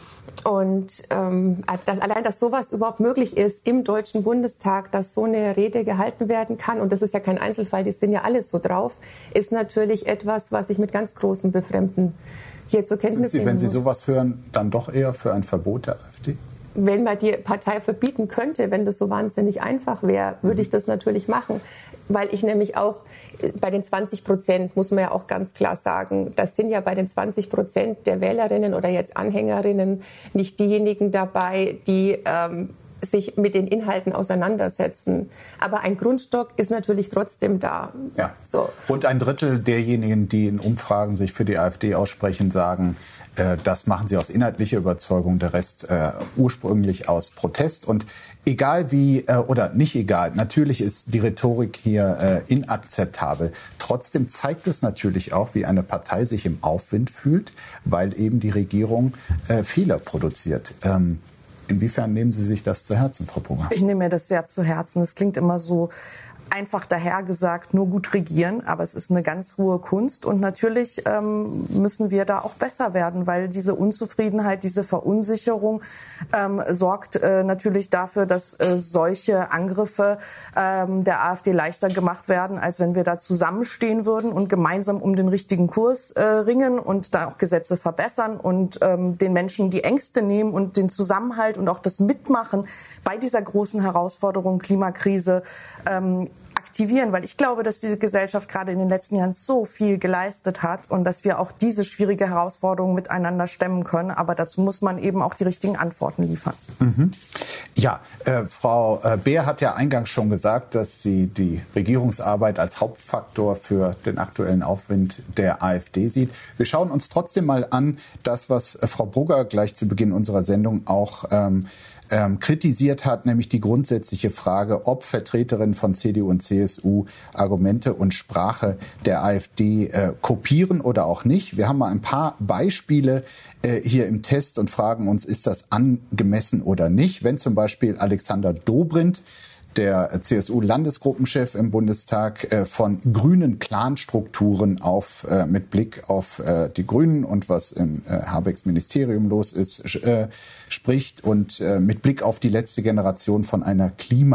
C: Und ähm, dass, allein, dass sowas überhaupt möglich ist im Deutschen Bundestag, dass so eine Rede gehalten werden kann, und das ist ja kein Einzelfall, die sind ja alle so drauf, ist natürlich etwas, was ich mit ganz großem Befremden hier zur Kenntnis nehmen muss.
B: Wenn Sie sowas hören, dann doch eher für ein Verbot der AfD?
C: Wenn man die Partei verbieten könnte, wenn das so wahnsinnig einfach wäre, würde ich das natürlich machen. Weil ich nämlich auch bei den zwanzig Prozent, muss man ja auch ganz klar sagen, das sind ja bei den zwanzig Prozent der Wählerinnen oder jetzt Anhängerinnen nicht diejenigen dabei, die ähm, sich mit den Inhalten auseinandersetzen. Aber ein Grundstock ist natürlich trotzdem da.
B: Ja.
C: So.
B: Rund ein Drittel derjenigen, die in Umfragen sich für die AfD aussprechen, sagen, äh, das machen sie aus inhaltlicher Überzeugung, der Rest äh, ursprünglich aus Protest. Und egal wie, äh, oder nicht egal, natürlich ist die Rhetorik hier äh, inakzeptabel. Trotzdem zeigt es natürlich auch, wie eine Partei sich im Aufwind fühlt, weil eben die Regierung äh, Fehler produziert. Ähm, Inwiefern nehmen Sie sich das zu Herzen, Frau Brugger?
A: Ich nehme mir das sehr zu Herzen. Es klingt immer so einfach dahergesagt, nur gut regieren, aber es ist eine ganz hohe Kunst. Und natürlich ähm, müssen wir da auch besser werden, weil diese Unzufriedenheit, diese Verunsicherung ähm, sorgt äh, natürlich dafür, dass äh, solche Angriffe ähm, der AfD leichter gemacht werden, als wenn wir da zusammenstehen würden und gemeinsam um den richtigen Kurs äh, ringen und da auch Gesetze verbessern und ähm, den Menschen die Ängste nehmen und den Zusammenhalt und auch das Mitmachen bei dieser großen Herausforderung Klimakrise ähm, aktivieren, weil ich glaube, dass diese Gesellschaft gerade in den letzten Jahren so viel geleistet hat und dass wir auch diese schwierige Herausforderung miteinander stemmen können. Aber dazu muss man eben auch die richtigen Antworten liefern.
B: Mhm. Ja, äh, Frau Beer hat ja eingangs schon gesagt, dass sie die Regierungsarbeit als Hauptfaktor für den aktuellen Aufwind der AfD sieht. Wir schauen uns trotzdem mal an, das, was Frau Brugger gleich zu Beginn unserer Sendung auch ähm, Ähm, kritisiert hat, nämlich die grundsätzliche Frage, ob Vertreterinnen von C D U und C S U Argumente und Sprache der AfD äh, kopieren oder auch nicht. Wir haben mal ein paar Beispiele äh, hier im Test und fragen uns, ist das angemessen oder nicht? Wenn zum Beispiel Alexander Dobrindt, der C S U-Landesgruppenchef im Bundestag, äh, von grünen Clanstrukturen auf, äh, mit Blick auf äh, die Grünen und was in äh, Habecks Ministerium los ist, äh, spricht und äh, mit Blick auf die letzte Generation von einer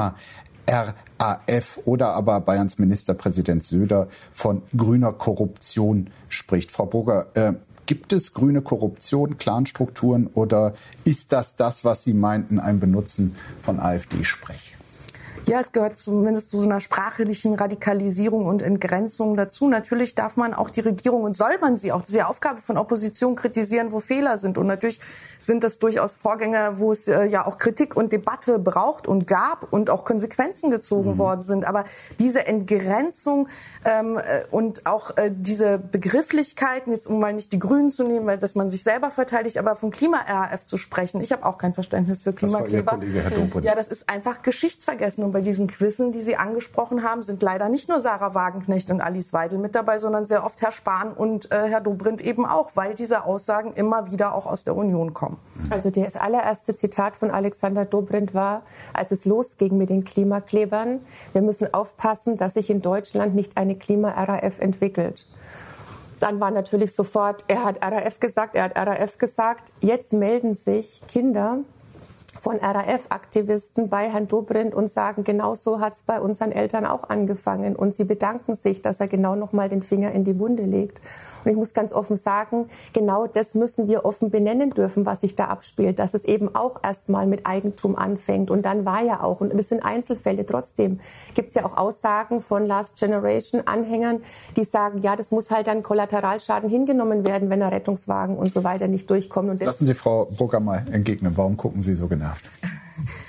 B: Klima-R A F oder aber Bayerns Ministerpräsident Söder von grüner Korruption spricht. Frau Brugger, äh, gibt es grüne Korruption, Clanstrukturen oder ist das das, was Sie meinten, ein Benutzen von AfD-Sprech?
A: Ja, es gehört zumindest zu so einer sprachlichen Radikalisierung und Entgrenzung dazu. Natürlich darf man auch die Regierung und soll man sie auch, das ist ja Aufgabe von Opposition, kritisieren, wo Fehler sind. Und natürlich sind das durchaus Vorgänge, wo es äh, ja auch Kritik und Debatte braucht und gab und auch Konsequenzen gezogen mhm. worden sind. Aber diese Entgrenzung ähm, und auch äh, diese Begrifflichkeiten, jetzt um mal nicht die Grünen zu nehmen, weil dass man sich selber verteidigt, aber vom Klima-R A F zu sprechen, ich habe auch kein Verständnis für Klimakleber.
B: Das war Ihr Kollege, Herr Dobrindt.
A: Ja, das ist einfach Geschichtsvergessen. Und bei diesen Quizzen, die Sie angesprochen haben, sind leider nicht nur Sarah Wagenknecht und Alice Weidel mit dabei, sondern sehr oft Herr Spahn und äh, Herr Dobrindt eben auch, weil diese Aussagen immer wieder auch aus der Union kommen.
C: Also das allererste Zitat von Alexander Dobrindt war, als es losging mit den Klimaklebern, wir müssen aufpassen, dass sich in Deutschland nicht eine Klima-R A F entwickelt. Dann war natürlich sofort, er hat R A F gesagt, er hat R A F gesagt. Jetzt melden sich Kinder von R A F-Aktivisten bei Herrn Dobrindt und sagen, genau so hat es bei unseren Eltern auch angefangen. Und sie bedanken sich, dass er genau noch mal den Finger in die Wunde legt. Und ich muss ganz offen sagen, genau das müssen wir offen benennen dürfen, was sich da abspielt. Dass es eben auch erst mal mit Eigentum anfängt. Und dann war ja auch, und das sind Einzelfälle, trotzdem gibt es ja auch Aussagen von Last Generation-Anhängern, die sagen, ja, das muss halt dann Kollateralschaden hingenommen werden, wenn der Rettungswagen und so weiter nicht durchkommt. Und
B: lassen Sie Frau Brugger mal entgegnen. Warum gucken Sie so genervt?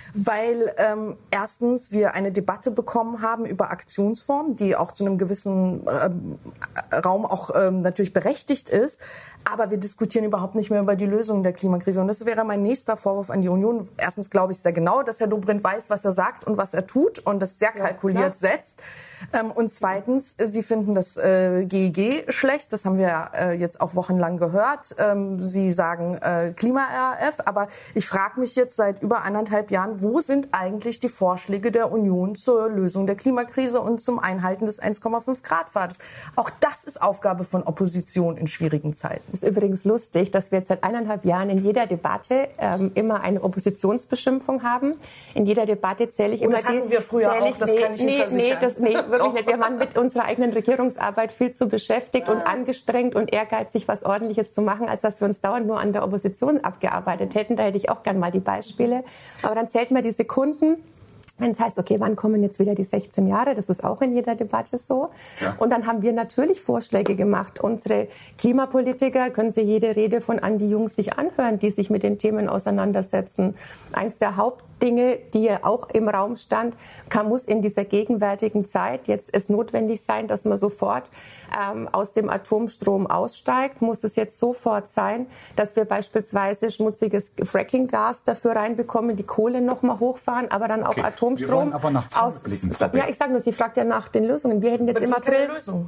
A: Weil ähm, erstens wir eine Debatte bekommen haben über Aktionsformen, die auch zu einem gewissen ähm, Raum auch ähm, natürlich berechtigt ist. Aber wir diskutieren überhaupt nicht mehr über die Lösung der Klimakrise. Und das wäre mein nächster Vorwurf an die Union. Erstens glaube ich sehr genau, dass Herr Dobrindt weiß, was er sagt und was er tut und das sehr kalkuliert ja, setzt. Ähm, und zweitens, Sie finden das äh, G E G schlecht. Das haben wir äh, jetzt auch wochenlang gehört. Ähm, Sie sagen äh, Klima-R A F. Aber ich frage mich jetzt seit über anderthalb Jahren, wo sind eigentlich die Vorschläge der Union zur Lösung der Klimakrise und zum Einhalten des eins Komma fünf Grad Pfades? Auch das ist Aufgabe von Opposition in schwierigen Zeiten.
C: Es ist übrigens lustig, dass wir jetzt seit eineinhalb Jahren in jeder Debatte ähm, immer eine Oppositionsbeschimpfung haben. In jeder Debatte zähle ich
A: und
C: immer
A: das hatten
C: die...
A: wir früher auch, das
C: nee,
A: kann ich Ihnen
C: nee,
A: versichern.
C: Nee, das, nee, wirklich nicht. Wir waren mit unserer eigenen Regierungsarbeit viel zu beschäftigt ja. und angestrengt und ehrgeizig, was Ordentliches zu machen, als dass wir uns dauernd nur an der Opposition abgearbeitet hätten. Da hätte ich auch gern mal die Beispiele. Aber dann zählt man die Sekunden. Wenn es heißt, okay, wann kommen jetzt wieder die sechzehn Jahre? Das ist auch in jeder Debatte so. Ja. Und dann haben wir natürlich Vorschläge gemacht. Unsere Klimapolitiker, können Sie jede Rede von Andi Jung sich anhören, die sich mit den Themen auseinandersetzen. Eins der Hauptdinge, die ja auch im Raum stand, kann, muss in dieser gegenwärtigen Zeit jetzt es notwendig sein, dass man sofort ähm, aus dem Atomstrom aussteigt. Muss es jetzt sofort sein, dass wir beispielsweise schmutziges Fracking-Gas dafür reinbekommen, die Kohle noch mal hochfahren, aber dann auch okay. Atomstrom
B: Wir wollen aber nach vorne blicken, Frau
C: Ja, ich sage nur, sie fragt ja nach den Lösungen. Wir hätten jetzt im April,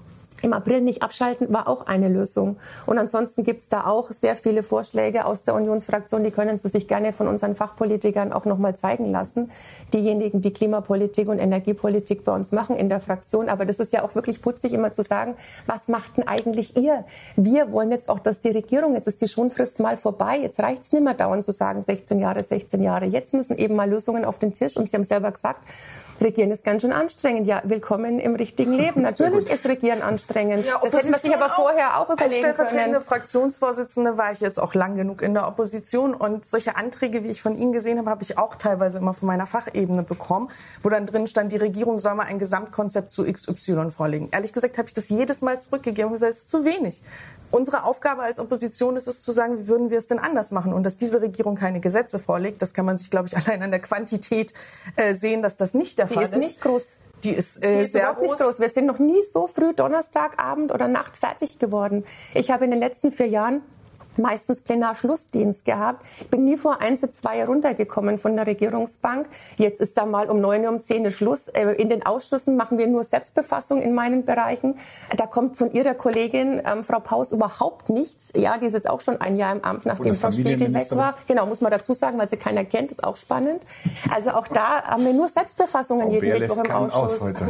C: im April nicht abschalten, war auch eine Lösung. Und ansonsten gibt es da auch sehr viele Vorschläge aus der Unionsfraktion, die können Sie sich gerne von unseren Fachpolitikern auch noch mal zeigen lassen. Diejenigen, die Klimapolitik und Energiepolitik bei uns machen in der Fraktion. Aber das ist ja auch wirklich putzig, immer zu sagen, was macht denn eigentlich ihr? Wir wollen jetzt auch, dass die Regierung, jetzt ist die Schonfrist mal vorbei, jetzt reicht es nicht mehr dauernd zu sagen, sechzehn Jahre, sechzehn Jahre. Jetzt müssen eben mal Lösungen auf den Tisch. Und Sie haben selber gesagt, Regieren ist ganz schön anstrengend. Ja, willkommen im richtigen Leben. Natürlich ist Regieren anstrengend. Ja, das hätte man sich aber vorher auch überlegen können. Als
A: stellvertretende Fraktionsvorsitzende war ich jetzt auch lang genug in der Opposition. Und solche Anträge, wie ich von Ihnen gesehen habe, habe ich auch teilweise immer von meiner Fachebene bekommen, wo dann drin stand, die Regierung soll mal ein Gesamtkonzept zu X Y vorlegen. Ehrlich gesagt habe ich das jedes Mal zurückgegeben und gesagt, es ist zu wenig. Unsere Aufgabe als Opposition ist es zu sagen, wie würden wir es denn anders machen? Und dass diese Regierung keine Gesetze vorlegt, das kann man sich, glaube ich, allein an der Quantität äh, sehen, dass das nicht der
C: Die
A: Fall
C: ist. Die ist nicht groß.
A: Die ist, äh,
C: Die ist
A: sehr
C: überhaupt
A: groß.
C: nicht groß. Wir sind noch nie so früh Donnerstagabend oder Nacht fertig geworden. Ich habe in den letzten vier Jahren meistens Plenarschlussdienst gehabt. Ich bin nie vor eins, zwei runtergekommen von der Regierungsbank. Jetzt ist da mal um neun Uhr, um zehn Uhr Schluss. In den Ausschüssen machen wir nur Selbstbefassung in meinen Bereichen. Da kommt von Ihrer Kollegin, ähm, Frau Paus, überhaupt nichts. Ja, die ist jetzt auch schon ein Jahr im Amt, nachdem Frau Spiegel weg war. Genau, muss man dazu sagen, weil sie keiner kennt, ist auch spannend. Also auch da haben wir nur Selbstbefassungen oh, jeden Mittwoch im Ausschuss. Aus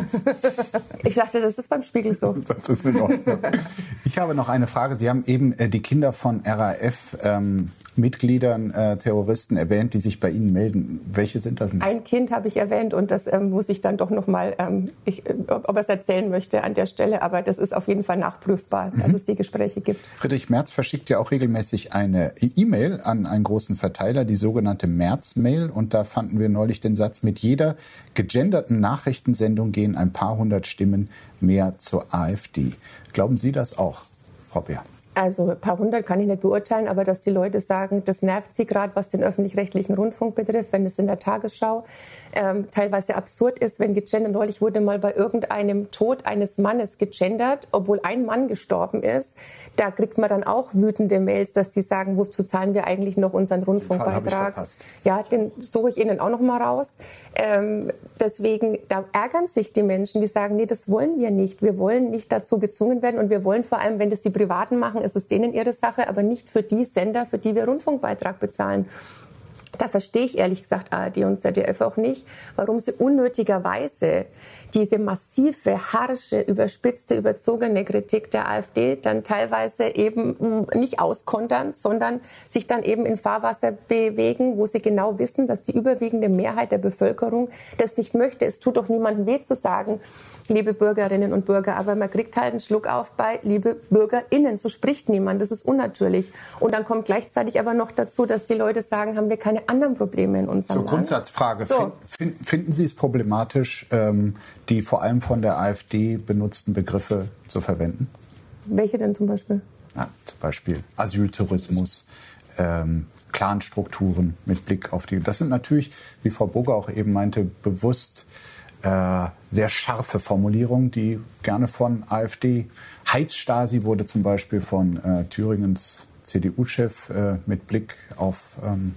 C: ich dachte, das ist beim Spiegel so.
B: Das ist in Ordnung. Ich habe noch eine Frage. Sie haben eben äh, die Kinder von R A F ähm, Mitgliedern, äh, Terroristen erwähnt, die sich bei Ihnen melden. Welche sind das denn?
C: Ein Kind habe ich erwähnt und das ähm, muss ich dann doch noch mal, ähm, ich, ob, ob er es erzählen möchte an der Stelle, aber das ist auf jeden Fall nachprüfbar, dass mhm. es die Gespräche gibt.
B: Friedrich Merz verschickt ja auch regelmäßig eine E-Mail an einen großen Verteiler, die sogenannte Merz-Mail, und da fanden wir neulich den Satz, mit jeder gegenderten Nachrichtensendung gehen ein paar hundert Stimmen mehr zur AfD. Glauben Sie das auch, Frau Beer?
C: Also ein paar hundert kann ich nicht beurteilen, aber dass die Leute sagen, das nervt sie gerade, was den öffentlich-rechtlichen Rundfunk betrifft, wenn es in der Tagesschau ähm, teilweise absurd ist, wenn gegendert, neulich wurde mal bei irgendeinem Tod eines Mannes gegendert, obwohl ein Mann gestorben ist, da kriegt man dann auch wütende Mails, dass die sagen, wozu zahlen wir eigentlich noch unseren Rundfunkbeitrag? Ja, den suche ich Ihnen auch noch mal raus. Ähm, deswegen, da ärgern sich die Menschen, die sagen, nee, das wollen wir nicht. Wir wollen nicht dazu gezwungen werden und wir wollen vor allem, wenn das die Privaten machen, ist es denen ihre Sache, aber nicht für die Sender, für die wir Rundfunkbeitrag bezahlen. Da verstehe ich ehrlich gesagt A R D und Z D F auch nicht, warum sie unnötigerweise diese massive, harsche, überspitzte, überzogene Kritik der AfD dann teilweise eben nicht auskontern, sondern sich dann eben in Fahrwasser bewegen, wo sie genau wissen, dass die überwiegende Mehrheit der Bevölkerung das nicht möchte. Es tut doch niemandem weh zu sagen, liebe Bürgerinnen und Bürger, aber man kriegt halt einen Schluck auf bei liebe BürgerInnen. So spricht niemand, das ist unnatürlich. Und dann kommt gleichzeitig aber noch dazu, dass die Leute sagen, haben wir keine anderen Probleme in unserem
B: Land. Zur Grundsatzfrage.
C: So.
B: Finden, finden Sie es problematisch, ähm, die vor allem von der AfD benutzten Begriffe zu verwenden?
C: Welche denn zum Beispiel?
B: Ja, zum Beispiel Asyltourismus, ähm, Clanstrukturen mit Blick auf die. Das sind natürlich, wie Frau Burger auch eben meinte, bewusst äh, sehr scharfe Formulierungen, die gerne von AfD. Heizstasi wurde zum Beispiel von äh, Thüringens C D U-Chef äh, mit Blick auf ähm,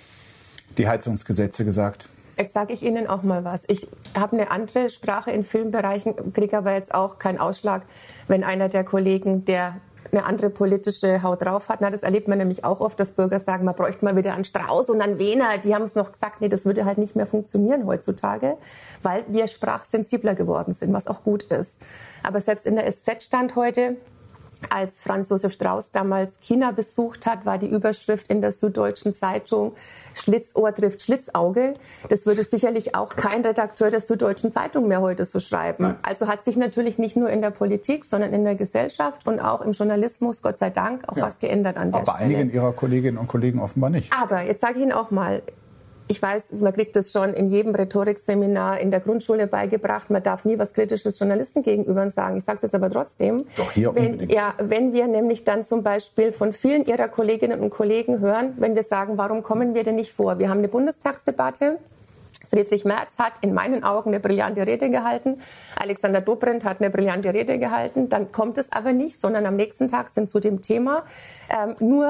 B: die Heizungsgesetze gesagt.
C: Jetzt sage ich Ihnen auch mal was. Ich habe eine andere Sprache in Filmbereichen, kriege aber jetzt auch keinen Ausschlag, wenn einer der Kollegen, der eine andere politische Haut drauf hat. Na, das erlebt man nämlich auch oft, dass Bürger sagen, man bräuchte mal wieder einen Strauß und einen Wehner. Die haben es noch gesagt, nee, das würde halt nicht mehr funktionieren heutzutage, weil wir sprachsensibler geworden sind, was auch gut ist. Aber selbst in der S Z stand heute, als Franz Josef Strauß damals China besucht hat, war die Überschrift in der Süddeutschen Zeitung Schlitzohr trifft Schlitzauge. Das würde sicherlich auch kein Redakteur der Süddeutschen Zeitung mehr heute so schreiben. Nein. Also hat sich natürlich nicht nur in der Politik, sondern in der Gesellschaft und auch im Journalismus, Gott sei Dank, auch ja. was geändert an der
B: Aber
C: Stelle.
B: Aber einigen Ihrer Kolleginnen und Kollegen offenbar nicht.
C: Aber jetzt sage ich Ihnen auch mal, ich weiß, man kriegt das schon in jedem Rhetorikseminar in der Grundschule beigebracht. Man darf nie was Kritisches Journalisten gegenüber sagen. Ich sage es jetzt aber trotzdem.
B: Doch hier
C: wenn,
B: unbedingt.
C: Ja, wenn wir nämlich dann zum Beispiel von vielen Ihrer Kolleginnen und Kollegen hören, wenn wir sagen, warum kommen wir denn nicht vor? Wir haben eine Bundestagsdebatte. Friedrich Merz hat in meinen Augen eine brillante Rede gehalten. Alexander Dobrindt hat eine brillante Rede gehalten. Dann kommt es aber nicht, sondern am nächsten Tag sind zu dem Thema ähm, nur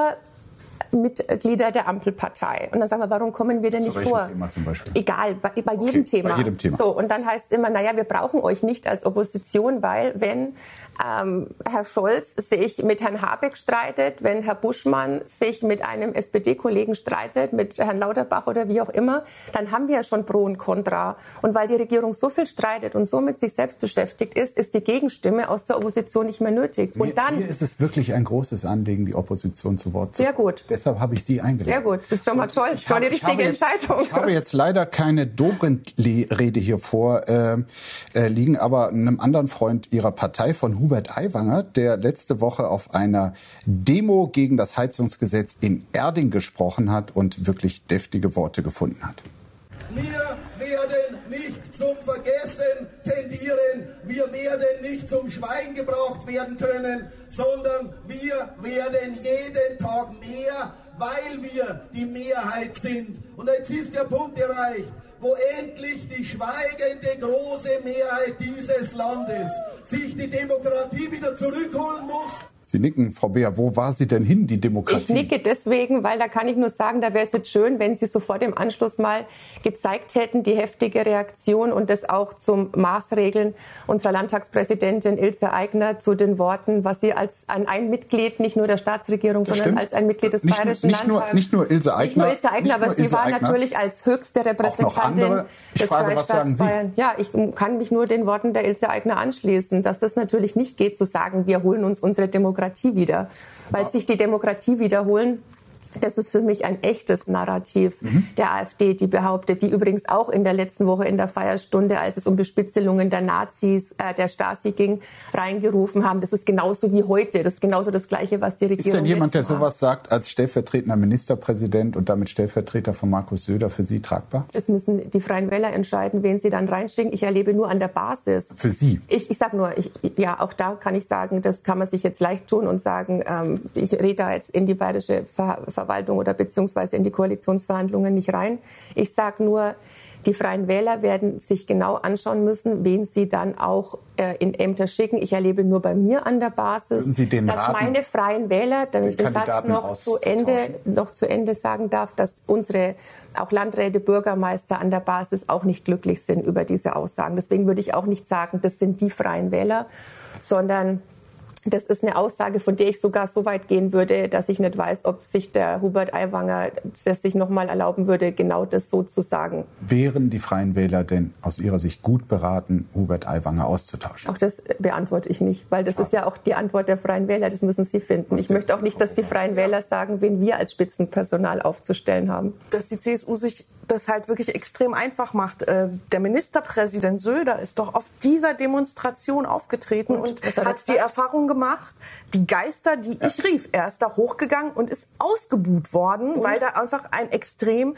C: Mitglieder der Ampelpartei. Und dann sagen wir, warum kommen wir denn nicht vor?
B: Thema zum Beispiel?
C: Egal, bei, bei, jedem
B: okay,
C: Thema.
B: bei jedem Thema.
C: So, und dann heißt es immer, naja, wir brauchen euch nicht als Opposition, weil wenn ähm, Herr Scholz sich mit Herrn Habeck streitet, wenn Herr Buschmann sich mit einem S P D-Kollegen streitet, mit Herrn Lauterbach oder wie auch immer, dann haben wir ja schon Pro und Contra. Und weil die Regierung so viel streitet und so mit sich selbst beschäftigt ist, ist die Gegenstimme aus der Opposition nicht mehr nötig. Und
B: mir,
C: dann,
B: mir ist es wirklich ein großes Anliegen, die Opposition zu Wort zu
C: Sehr gut.
B: Deshalb habe ich Sie eingeladen.
C: Sehr gut, das ist schon mal toll.
B: Ich
C: war
B: habe,
C: die richtige
B: ich
C: Entscheidung.
B: Jetzt, ich habe jetzt leider keine Dobrindt-Rede hier vor äh, äh, liegen, aber einem anderen Freund Ihrer Partei, von Hubert Aiwanger, der letzte Woche auf einer Demo gegen das Heizungsgesetz in Erding gesprochen hat und wirklich deftige Worte gefunden hat.
G: Wir werden nicht zum Vergessen tendieren, wir werden nicht zum Schweigen gebracht werden können, sondern wir werden jeden Tag mehr, weil wir die Mehrheit sind. Und jetzt ist der Punkt erreicht, wo endlich die schweigende große Mehrheit dieses Landes sich die Demokratie wieder zurückholen muss.
B: Sie nicken, Frau Beer. Wo war sie denn hin, die Demokratie?
C: Ich nicke deswegen, weil da kann ich nur sagen, da wäre es jetzt schön, wenn Sie sofort im Anschluss mal gezeigt hätten, die heftige Reaktion und das auch zum Maßregeln unserer Landtagspräsidentin Ilse Aigner zu den Worten, was sie als an ein Mitglied, nicht nur der Staatsregierung,
B: Das
C: sondern
B: stimmt.
C: als ein Mitglied des
B: nicht,
C: Bayerischen
B: nicht
C: Landtags.
B: Nur, nicht nur Ilse Aigner.
C: Nicht nur Ilse Aigner, aber sie
B: Ilse
C: war
B: Aigner.
C: natürlich als höchste Repräsentantin
B: Ich
C: des
B: frage, was sagen
C: Freistaats
B: Sie?
C: Bayern. Ja, ich kann mich nur den Worten der Ilse Aigner anschließen, dass das natürlich nicht geht, zu sagen, wir holen uns unsere Demokratie wieder. Weil sich die Demokratie wiederholen, das ist für mich ein echtes Narrativ mhm. der AfD, die behauptet, die übrigens auch in der letzten Woche in der Feierstunde, als es um Bespitzelungen der Nazis, äh, der Stasi ging, reingerufen haben. Das ist genauso wie heute. Das ist genauso das Gleiche, was die Regierung
B: Ist denn jemand, der
C: jetzt macht.
B: sowas sagt, als stellvertretender Ministerpräsident und damit Stellvertreter von Markus Söder, für Sie tragbar?
C: Das müssen die Freien Wähler entscheiden, wen sie dann reinschicken. Ich erlebe nur an der Basis.
B: Für Sie?
C: Ich, ich sage nur, ich, ja, auch da kann ich sagen, das kann man sich jetzt leicht tun und sagen, ähm, ich rede da jetzt in die bayerische Ver- Verwaltung oder beziehungsweise in die Koalitionsverhandlungen nicht rein. Ich sage nur, die Freien Wähler werden sich genau anschauen müssen, wen sie dann auch äh, in Ämter schicken. Ich erlebe nur bei mir an der Basis,
B: Sie den
C: dass
B: raten,
C: meine Freien Wähler, damit ich den Satz
B: Kandidaten
C: noch zu, Ende, noch zu Ende sagen darf, dass unsere auch Landräte, Bürgermeister an der Basis auch nicht glücklich sind über diese Aussagen. Deswegen würde ich auch nicht sagen, das sind die Freien Wähler, sondern das ist eine Aussage, von der ich sogar so weit gehen würde, dass ich nicht weiß, ob sich der Hubert Aiwanger das sich noch mal erlauben würde, genau das so zu sagen.
B: Wären die Freien Wähler denn aus Ihrer Sicht gut beraten, Hubert Aiwanger auszutauschen?
C: Auch das beantworte ich nicht, weil das ist ja auch die Antwort der Freien Wähler. Das müssen Sie finden. Ich möchte auch nicht, dass die Freien Wähler sagen, wen wir als Spitzenpersonal aufzustellen haben.
A: Dass die C S U sich das halt wirklich extrem einfach macht. Der Ministerpräsident Söder ist doch auf dieser Demonstration aufgetreten und, und hat die Erfahrung gemacht, die Geister, die ja. ich rief, er ist da hochgegangen und ist ausgebuht worden, und? weil da einfach ein extrem,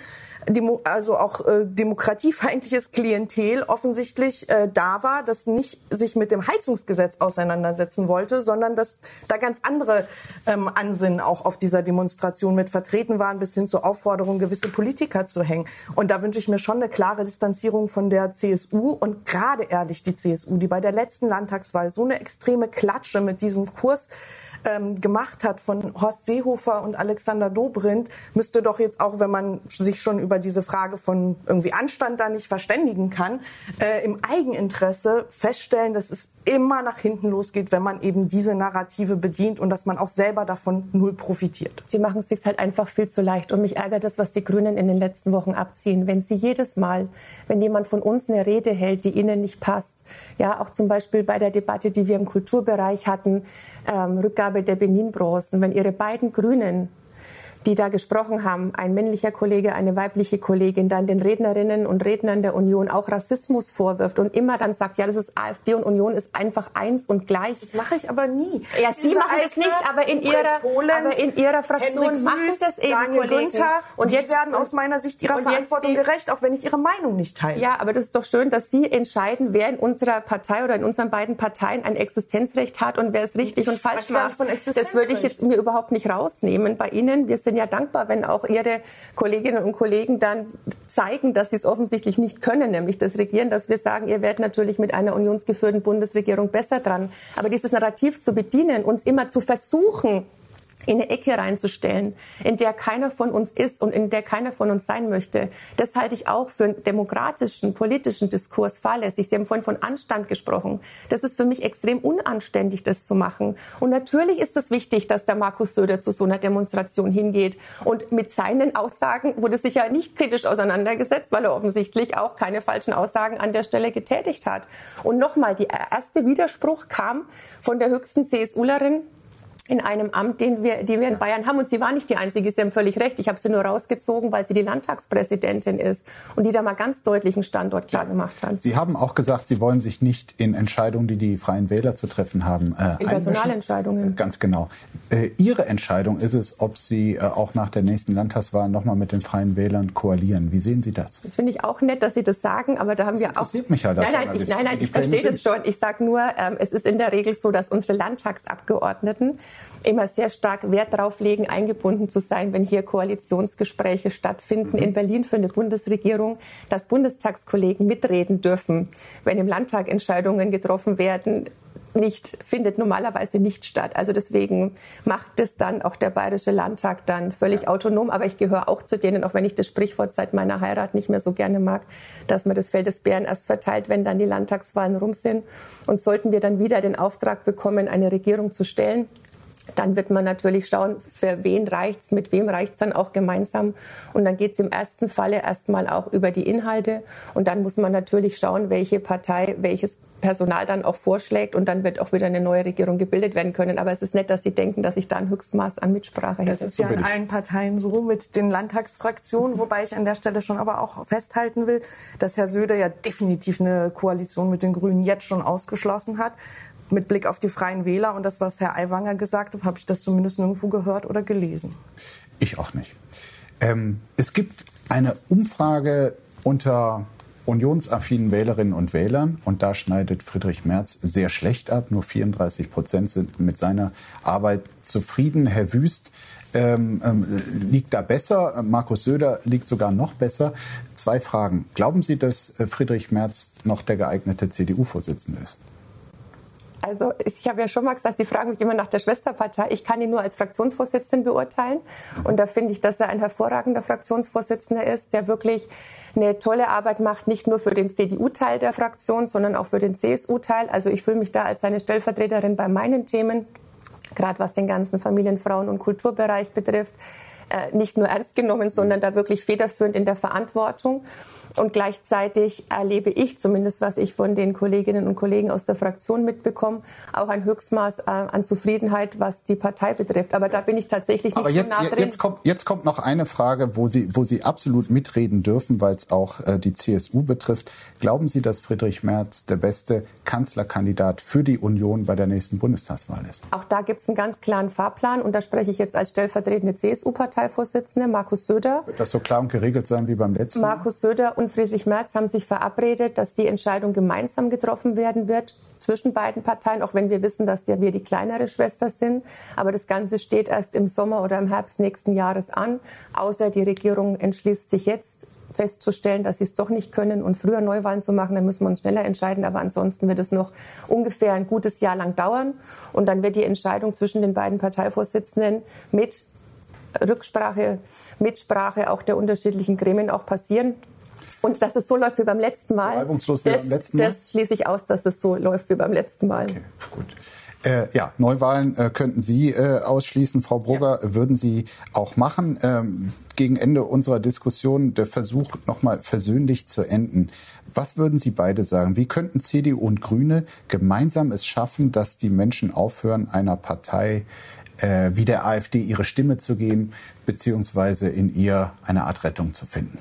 A: also auch äh, demokratiefeindliches Klientel offensichtlich äh, da war, das nicht sich mit dem Heizungsgesetz auseinandersetzen wollte, sondern dass da ganz andere ähm, Ansinnen auch auf dieser Demonstration mit vertreten waren, bis hin zur Aufforderung, gewisse Politiker zu hängen. Und da wünsche ich mir schon eine klare Distanzierung von der C S U und gerade ehrlich die C S U, die bei der letzten Landtagswahl so eine extreme Klatsche mit diesem Kurs ähm, gemacht hat von Horst Seehofer und Alexander Dobrindt, müsste doch jetzt auch, wenn man sich schon über diese Frage von irgendwie Anstand da nicht verständigen kann, äh, im Eigeninteresse feststellen, dass es immer nach hinten losgeht, wenn man eben diese Narrative bedient und dass man auch selber davon null profitiert.
C: Sie machen es sich halt einfach viel zu leicht und mich ärgert das, was die Grünen in den letzten Wochen abziehen. Wenn sie jedes Mal, wenn jemand von uns eine Rede hält, die ihnen nicht passt, ja, auch zum Beispiel bei der Debatte, die wir im Kulturbereich hatten, ähm, Rückgabe der Benin-Bronzen, wenn ihre beiden Grünen, die da gesprochen haben, ein männlicher Kollege, eine weibliche Kollegin, dann den Rednerinnen und Rednern der Union auch Rassismus vorwirft und immer dann sagt, ja, das ist AfD und Union ist einfach eins und gleich.
A: Das mache ich aber nie.
C: Ja, Sie machen das nicht, aber in ihrer, Polenz, aber in ihrer Fraktion
A: Hendrik
C: machen
A: Wüst,
C: das eben
A: Daniel
C: Kollegen.
A: Günther, und jetzt werden aus meiner Sicht ihrer Verantwortung die, gerecht, auch wenn ich ihre Meinung nicht teile.
C: Ja, aber das ist doch schön, dass Sie entscheiden, wer in unserer Partei oder in unseren beiden Parteien ein Existenzrecht hat und wer es richtig
A: ich
C: und falsch macht. Das würde ich jetzt mir überhaupt nicht rausnehmen bei Ihnen. Wir sind ja dankbar, wenn auch Ihre Kolleginnen und Kollegen dann zeigen, dass sie es offensichtlich nicht können, nämlich das Regieren, dass wir sagen, ihr werdet natürlich mit einer unionsgeführten Bundesregierung besser dran. Aber dieses Narrativ zu bedienen, uns immer zu versuchen, in eine Ecke reinzustellen, in der keiner von uns ist und in der keiner von uns sein möchte. Das halte ich auch für einen demokratischen, politischen Diskurs fahrlässig. Sie haben vorhin von Anstand gesprochen. Das ist für mich extrem unanständig, das zu machen. Und natürlich ist es wichtig, dass der Markus Söder zu so einer Demonstration hingeht und mit seinen Aussagen wurde sich ja nicht kritisch auseinandergesetzt, weil er offensichtlich auch keine falschen Aussagen an der Stelle getätigt hat. Und nochmal, der erste Widerspruch kam von der höchsten CSUlerin, in einem Amt, den wir, die wir in Bayern haben. Und sie war nicht die Einzige, Sie haben völlig recht. Ich habe sie nur rausgezogen, weil sie die Landtagspräsidentin ist und die da mal ganz deutlich einen Standort klar gemacht hat.
B: Sie haben auch gesagt, Sie wollen sich nicht in Entscheidungen, die die Freien Wähler zu treffen haben, äh,
C: in Personalentscheidungen.
B: Ganz genau. Äh, Ihre Entscheidung ist es, ob Sie äh, auch nach der nächsten Landtagswahl noch mal mit den Freien Wählern koalieren. Wie sehen Sie das?
C: Das finde ich auch nett, dass Sie das sagen, aber da haben
B: das
C: wir auch...
B: Das interessiert mich halt als
C: Nein, nein, ich, nein, nein, ich verstehe das schon. Ich sage nur, ähm, es ist in der Regel so, dass unsere Landtagsabgeordneten immer sehr stark Wert darauf legen, eingebunden zu sein, wenn hier Koalitionsgespräche stattfinden. Mhm. In Berlin für eine Bundesregierung, dass Bundestagskollegen mitreden dürfen, wenn im Landtag Entscheidungen getroffen werden, nicht, findet normalerweise nicht statt. Also deswegen macht das dann auch der Bayerische Landtag dann völlig ja. autonom. Aber ich gehöre auch zu denen, auch wenn ich das Sprichwort seit meiner Heirat nicht mehr so gerne mag, dass man das Fell des Bären erst verteilt, wenn dann die Landtagswahlen rum sind. Und sollten wir dann wieder den Auftrag bekommen, eine Regierung zu stellen, dann wird man natürlich schauen, für wen reicht's, mit wem reicht's dann auch gemeinsam. Und dann geht's im ersten Falle erstmal auch über die Inhalte. Und dann muss man natürlich schauen, welche Partei welches Personal dann auch vorschlägt. Und dann wird auch wieder eine neue Regierung gebildet werden können. Aber es ist nett, dass Sie denken, dass ich da ein Höchstmaß an Mitsprache hätte.
A: Das ist ja in allen Parteien so mit den Landtagsfraktionen. Wobei ich an der Stelle schon aber auch festhalten will, dass Herr Söder ja definitiv eine Koalition mit den Grünen jetzt schon ausgeschlossen hat. Mit Blick auf die Freien Wähler und das, was Herr Aiwanger gesagt hat, habe ich das zumindest nirgendwo gehört oder gelesen.
B: Ich auch nicht. Ähm, es gibt eine Umfrage unter unionsaffinen Wählerinnen und Wählern und da schneidet Friedrich Merz sehr schlecht ab. Nur vierunddreißig Prozent sind mit seiner Arbeit zufrieden. Herr Wüst ähm, ähm, liegt da besser. Markus Söder liegt sogar noch besser. Zwei Fragen. Glauben Sie, dass Friedrich Merz noch der geeignete C D U-Vorsitzende ist?
C: Also ich habe ja schon mal gesagt, Sie fragen mich immer nach der Schwesterpartei. Ich kann ihn nur als Fraktionsvorsitzenden beurteilen. Und da finde ich, dass er ein hervorragender Fraktionsvorsitzender ist, der wirklich eine tolle Arbeit macht, nicht nur für den C D U-Teil der Fraktion, sondern auch für den C S U-Teil. Also ich fühle mich da als seine Stellvertreterin bei meinen Themen, gerade was den ganzen Familien-, Frauen- und Kulturbereich betrifft. Nicht nur ernst genommen, sondern da wirklich federführend in der Verantwortung. Und gleichzeitig erlebe ich, zumindest was ich von den Kolleginnen und Kollegen aus der Fraktion mitbekomme, auch ein Höchstmaß an Zufriedenheit, was die Partei betrifft. Aber da bin ich tatsächlich nicht
B: Aber jetzt,
C: so nah drin.
B: Jetzt kommt, jetzt kommt noch eine Frage, wo Sie, wo Sie absolut mitreden dürfen, weil es auch äh, die C S U betrifft. Glauben Sie, dass Friedrich Merz der beste Kanzlerkandidat für die Union bei der nächsten Bundestagswahl ist?
C: Auch da gibt es einen ganz klaren Fahrplan. Und da spreche ich jetzt als stellvertretende C S U-Parteivorsitzende, Markus Söder.
B: Wird das so klar und geregelt sein wie beim letzten Mal?
C: Markus Söder und Friedrich Merz haben sich verabredet, dass die Entscheidung gemeinsam getroffen werden wird zwischen beiden Parteien, auch wenn wir wissen, dass ja wir die kleinere Schwester sind. Aber das Ganze steht erst im Sommer oder im Herbst nächsten Jahres an. Außer die Regierung entschließt sich jetzt festzustellen, dass sie es doch nicht können und früher Neuwahlen zu machen, dann müssen wir uns schneller entscheiden. Aber ansonsten wird es noch ungefähr ein gutes Jahr lang dauern. Und dann wird die Entscheidung zwischen den beiden Parteivorsitzenden mit Rücksprache, Mitsprache auch der unterschiedlichen Gremien auch passieren. Und dass es so läuft wie beim letzten Mal,
B: so reibungslos wie
C: das,
B: beim letzten Mal?
C: Das schließe ich aus, dass es so läuft wie beim letzten Mal.
B: Okay, gut. Äh, ja, Neuwahlen äh, könnten Sie äh, ausschließen. Frau Brugger, ja. Würden Sie auch machen? Ähm, gegen Ende unserer Diskussion der Versuch, nochmal versöhnlich zu enden. Was würden Sie beide sagen? Wie könnten C D U und Grüne gemeinsam es schaffen, dass die Menschen aufhören, einer Partei äh, wie der AfD ihre Stimme zu geben, beziehungsweise in ihr eine Art Rettung zu finden?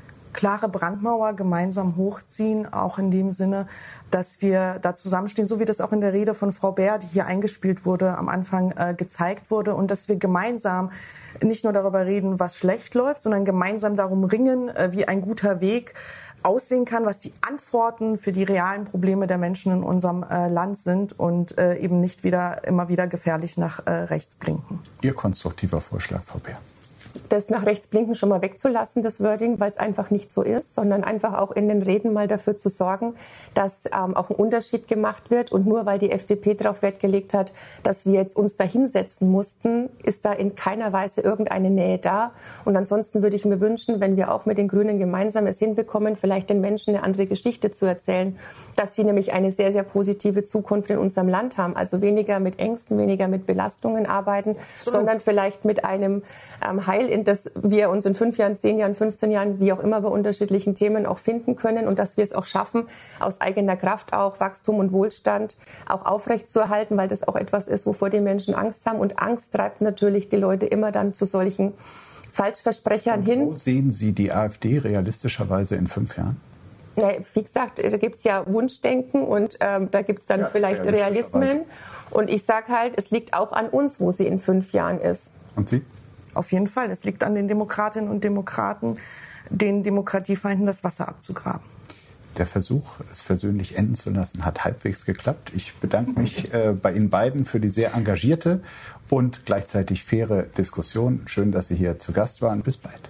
A: Klare Brandmauer gemeinsam hochziehen, auch in dem Sinne, dass wir da zusammenstehen, so wie das auch in der Rede von Frau Baer, die hier eingespielt wurde, am Anfang äh, gezeigt wurde, und dass wir gemeinsam nicht nur darüber reden, was schlecht läuft, sondern gemeinsam darum ringen, äh, wie ein guter Weg aussehen kann, was die Antworten für die realen Probleme der Menschen in unserem äh, Land sind und äh, eben nicht wieder immer wieder gefährlich nach äh, rechts blinken.
B: Ihr konstruktiver Vorschlag, Frau Baer?
C: Das nach rechts blinken schon mal wegzulassen, das Wording, weil es einfach nicht so ist, sondern einfach auch in den Reden mal dafür zu sorgen, dass ähm, auch ein Unterschied gemacht wird. Und nur weil die F D P darauf Wert gelegt hat, dass wir jetzt uns da hinsetzen mussten, ist da in keiner Weise irgendeine Nähe da. Und ansonsten würde ich mir wünschen, wenn wir auch mit den Grünen gemeinsam es hinbekommen, vielleicht den Menschen eine andere Geschichte zu erzählen, dass wir nämlich eine sehr, sehr positive Zukunft in unserem Land haben. Also weniger mit Ängsten, weniger mit Belastungen arbeiten, Absolut. sondern vielleicht mit einem ähm, Heil, in das wir uns in fünf Jahren, zehn Jahren, fünfzehn Jahren, wie auch immer, bei unterschiedlichen Themen auch finden können und dass wir es auch schaffen, aus eigener Kraft auch Wachstum und Wohlstand auch aufrechtzuerhalten, weil das auch etwas ist, wovor die Menschen Angst haben. Und Angst treibt natürlich die Leute immer dann zu solchen Falschversprechern
B: und
C: hin.
B: Wo sehen Sie die AfD realistischerweise in fünf Jahren?
C: Na, wie gesagt, da gibt es ja Wunschdenken und ähm, da gibt es dann ja, vielleicht Realismen. Und ich sage halt, es liegt auch an uns, wo sie in fünf Jahren ist.
B: Und Sie?
A: Auf jeden Fall. Es liegt an den Demokratinnen und Demokraten, den Demokratiefeinden das Wasser abzugraben.
B: Der Versuch, es versöhnlich enden zu lassen, hat halbwegs geklappt. Ich bedanke mich äh, bei Ihnen beiden für die sehr engagierte und gleichzeitig faire Diskussion. Schön, dass Sie hier zu Gast waren. Bis bald.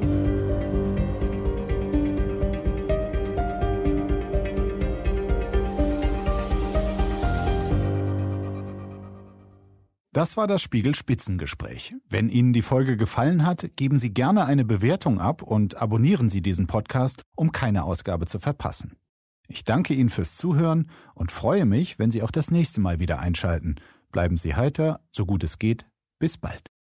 H: Das war das Spiegel-Spitzengespräch. Wenn Ihnen die Folge gefallen hat, geben Sie gerne eine Bewertung ab und abonnieren Sie diesen Podcast, um keine Ausgabe zu verpassen. Ich danke Ihnen fürs Zuhören und freue mich, wenn Sie auch das nächste Mal wieder einschalten. Bleiben Sie heiter, so gut es geht. Bis bald.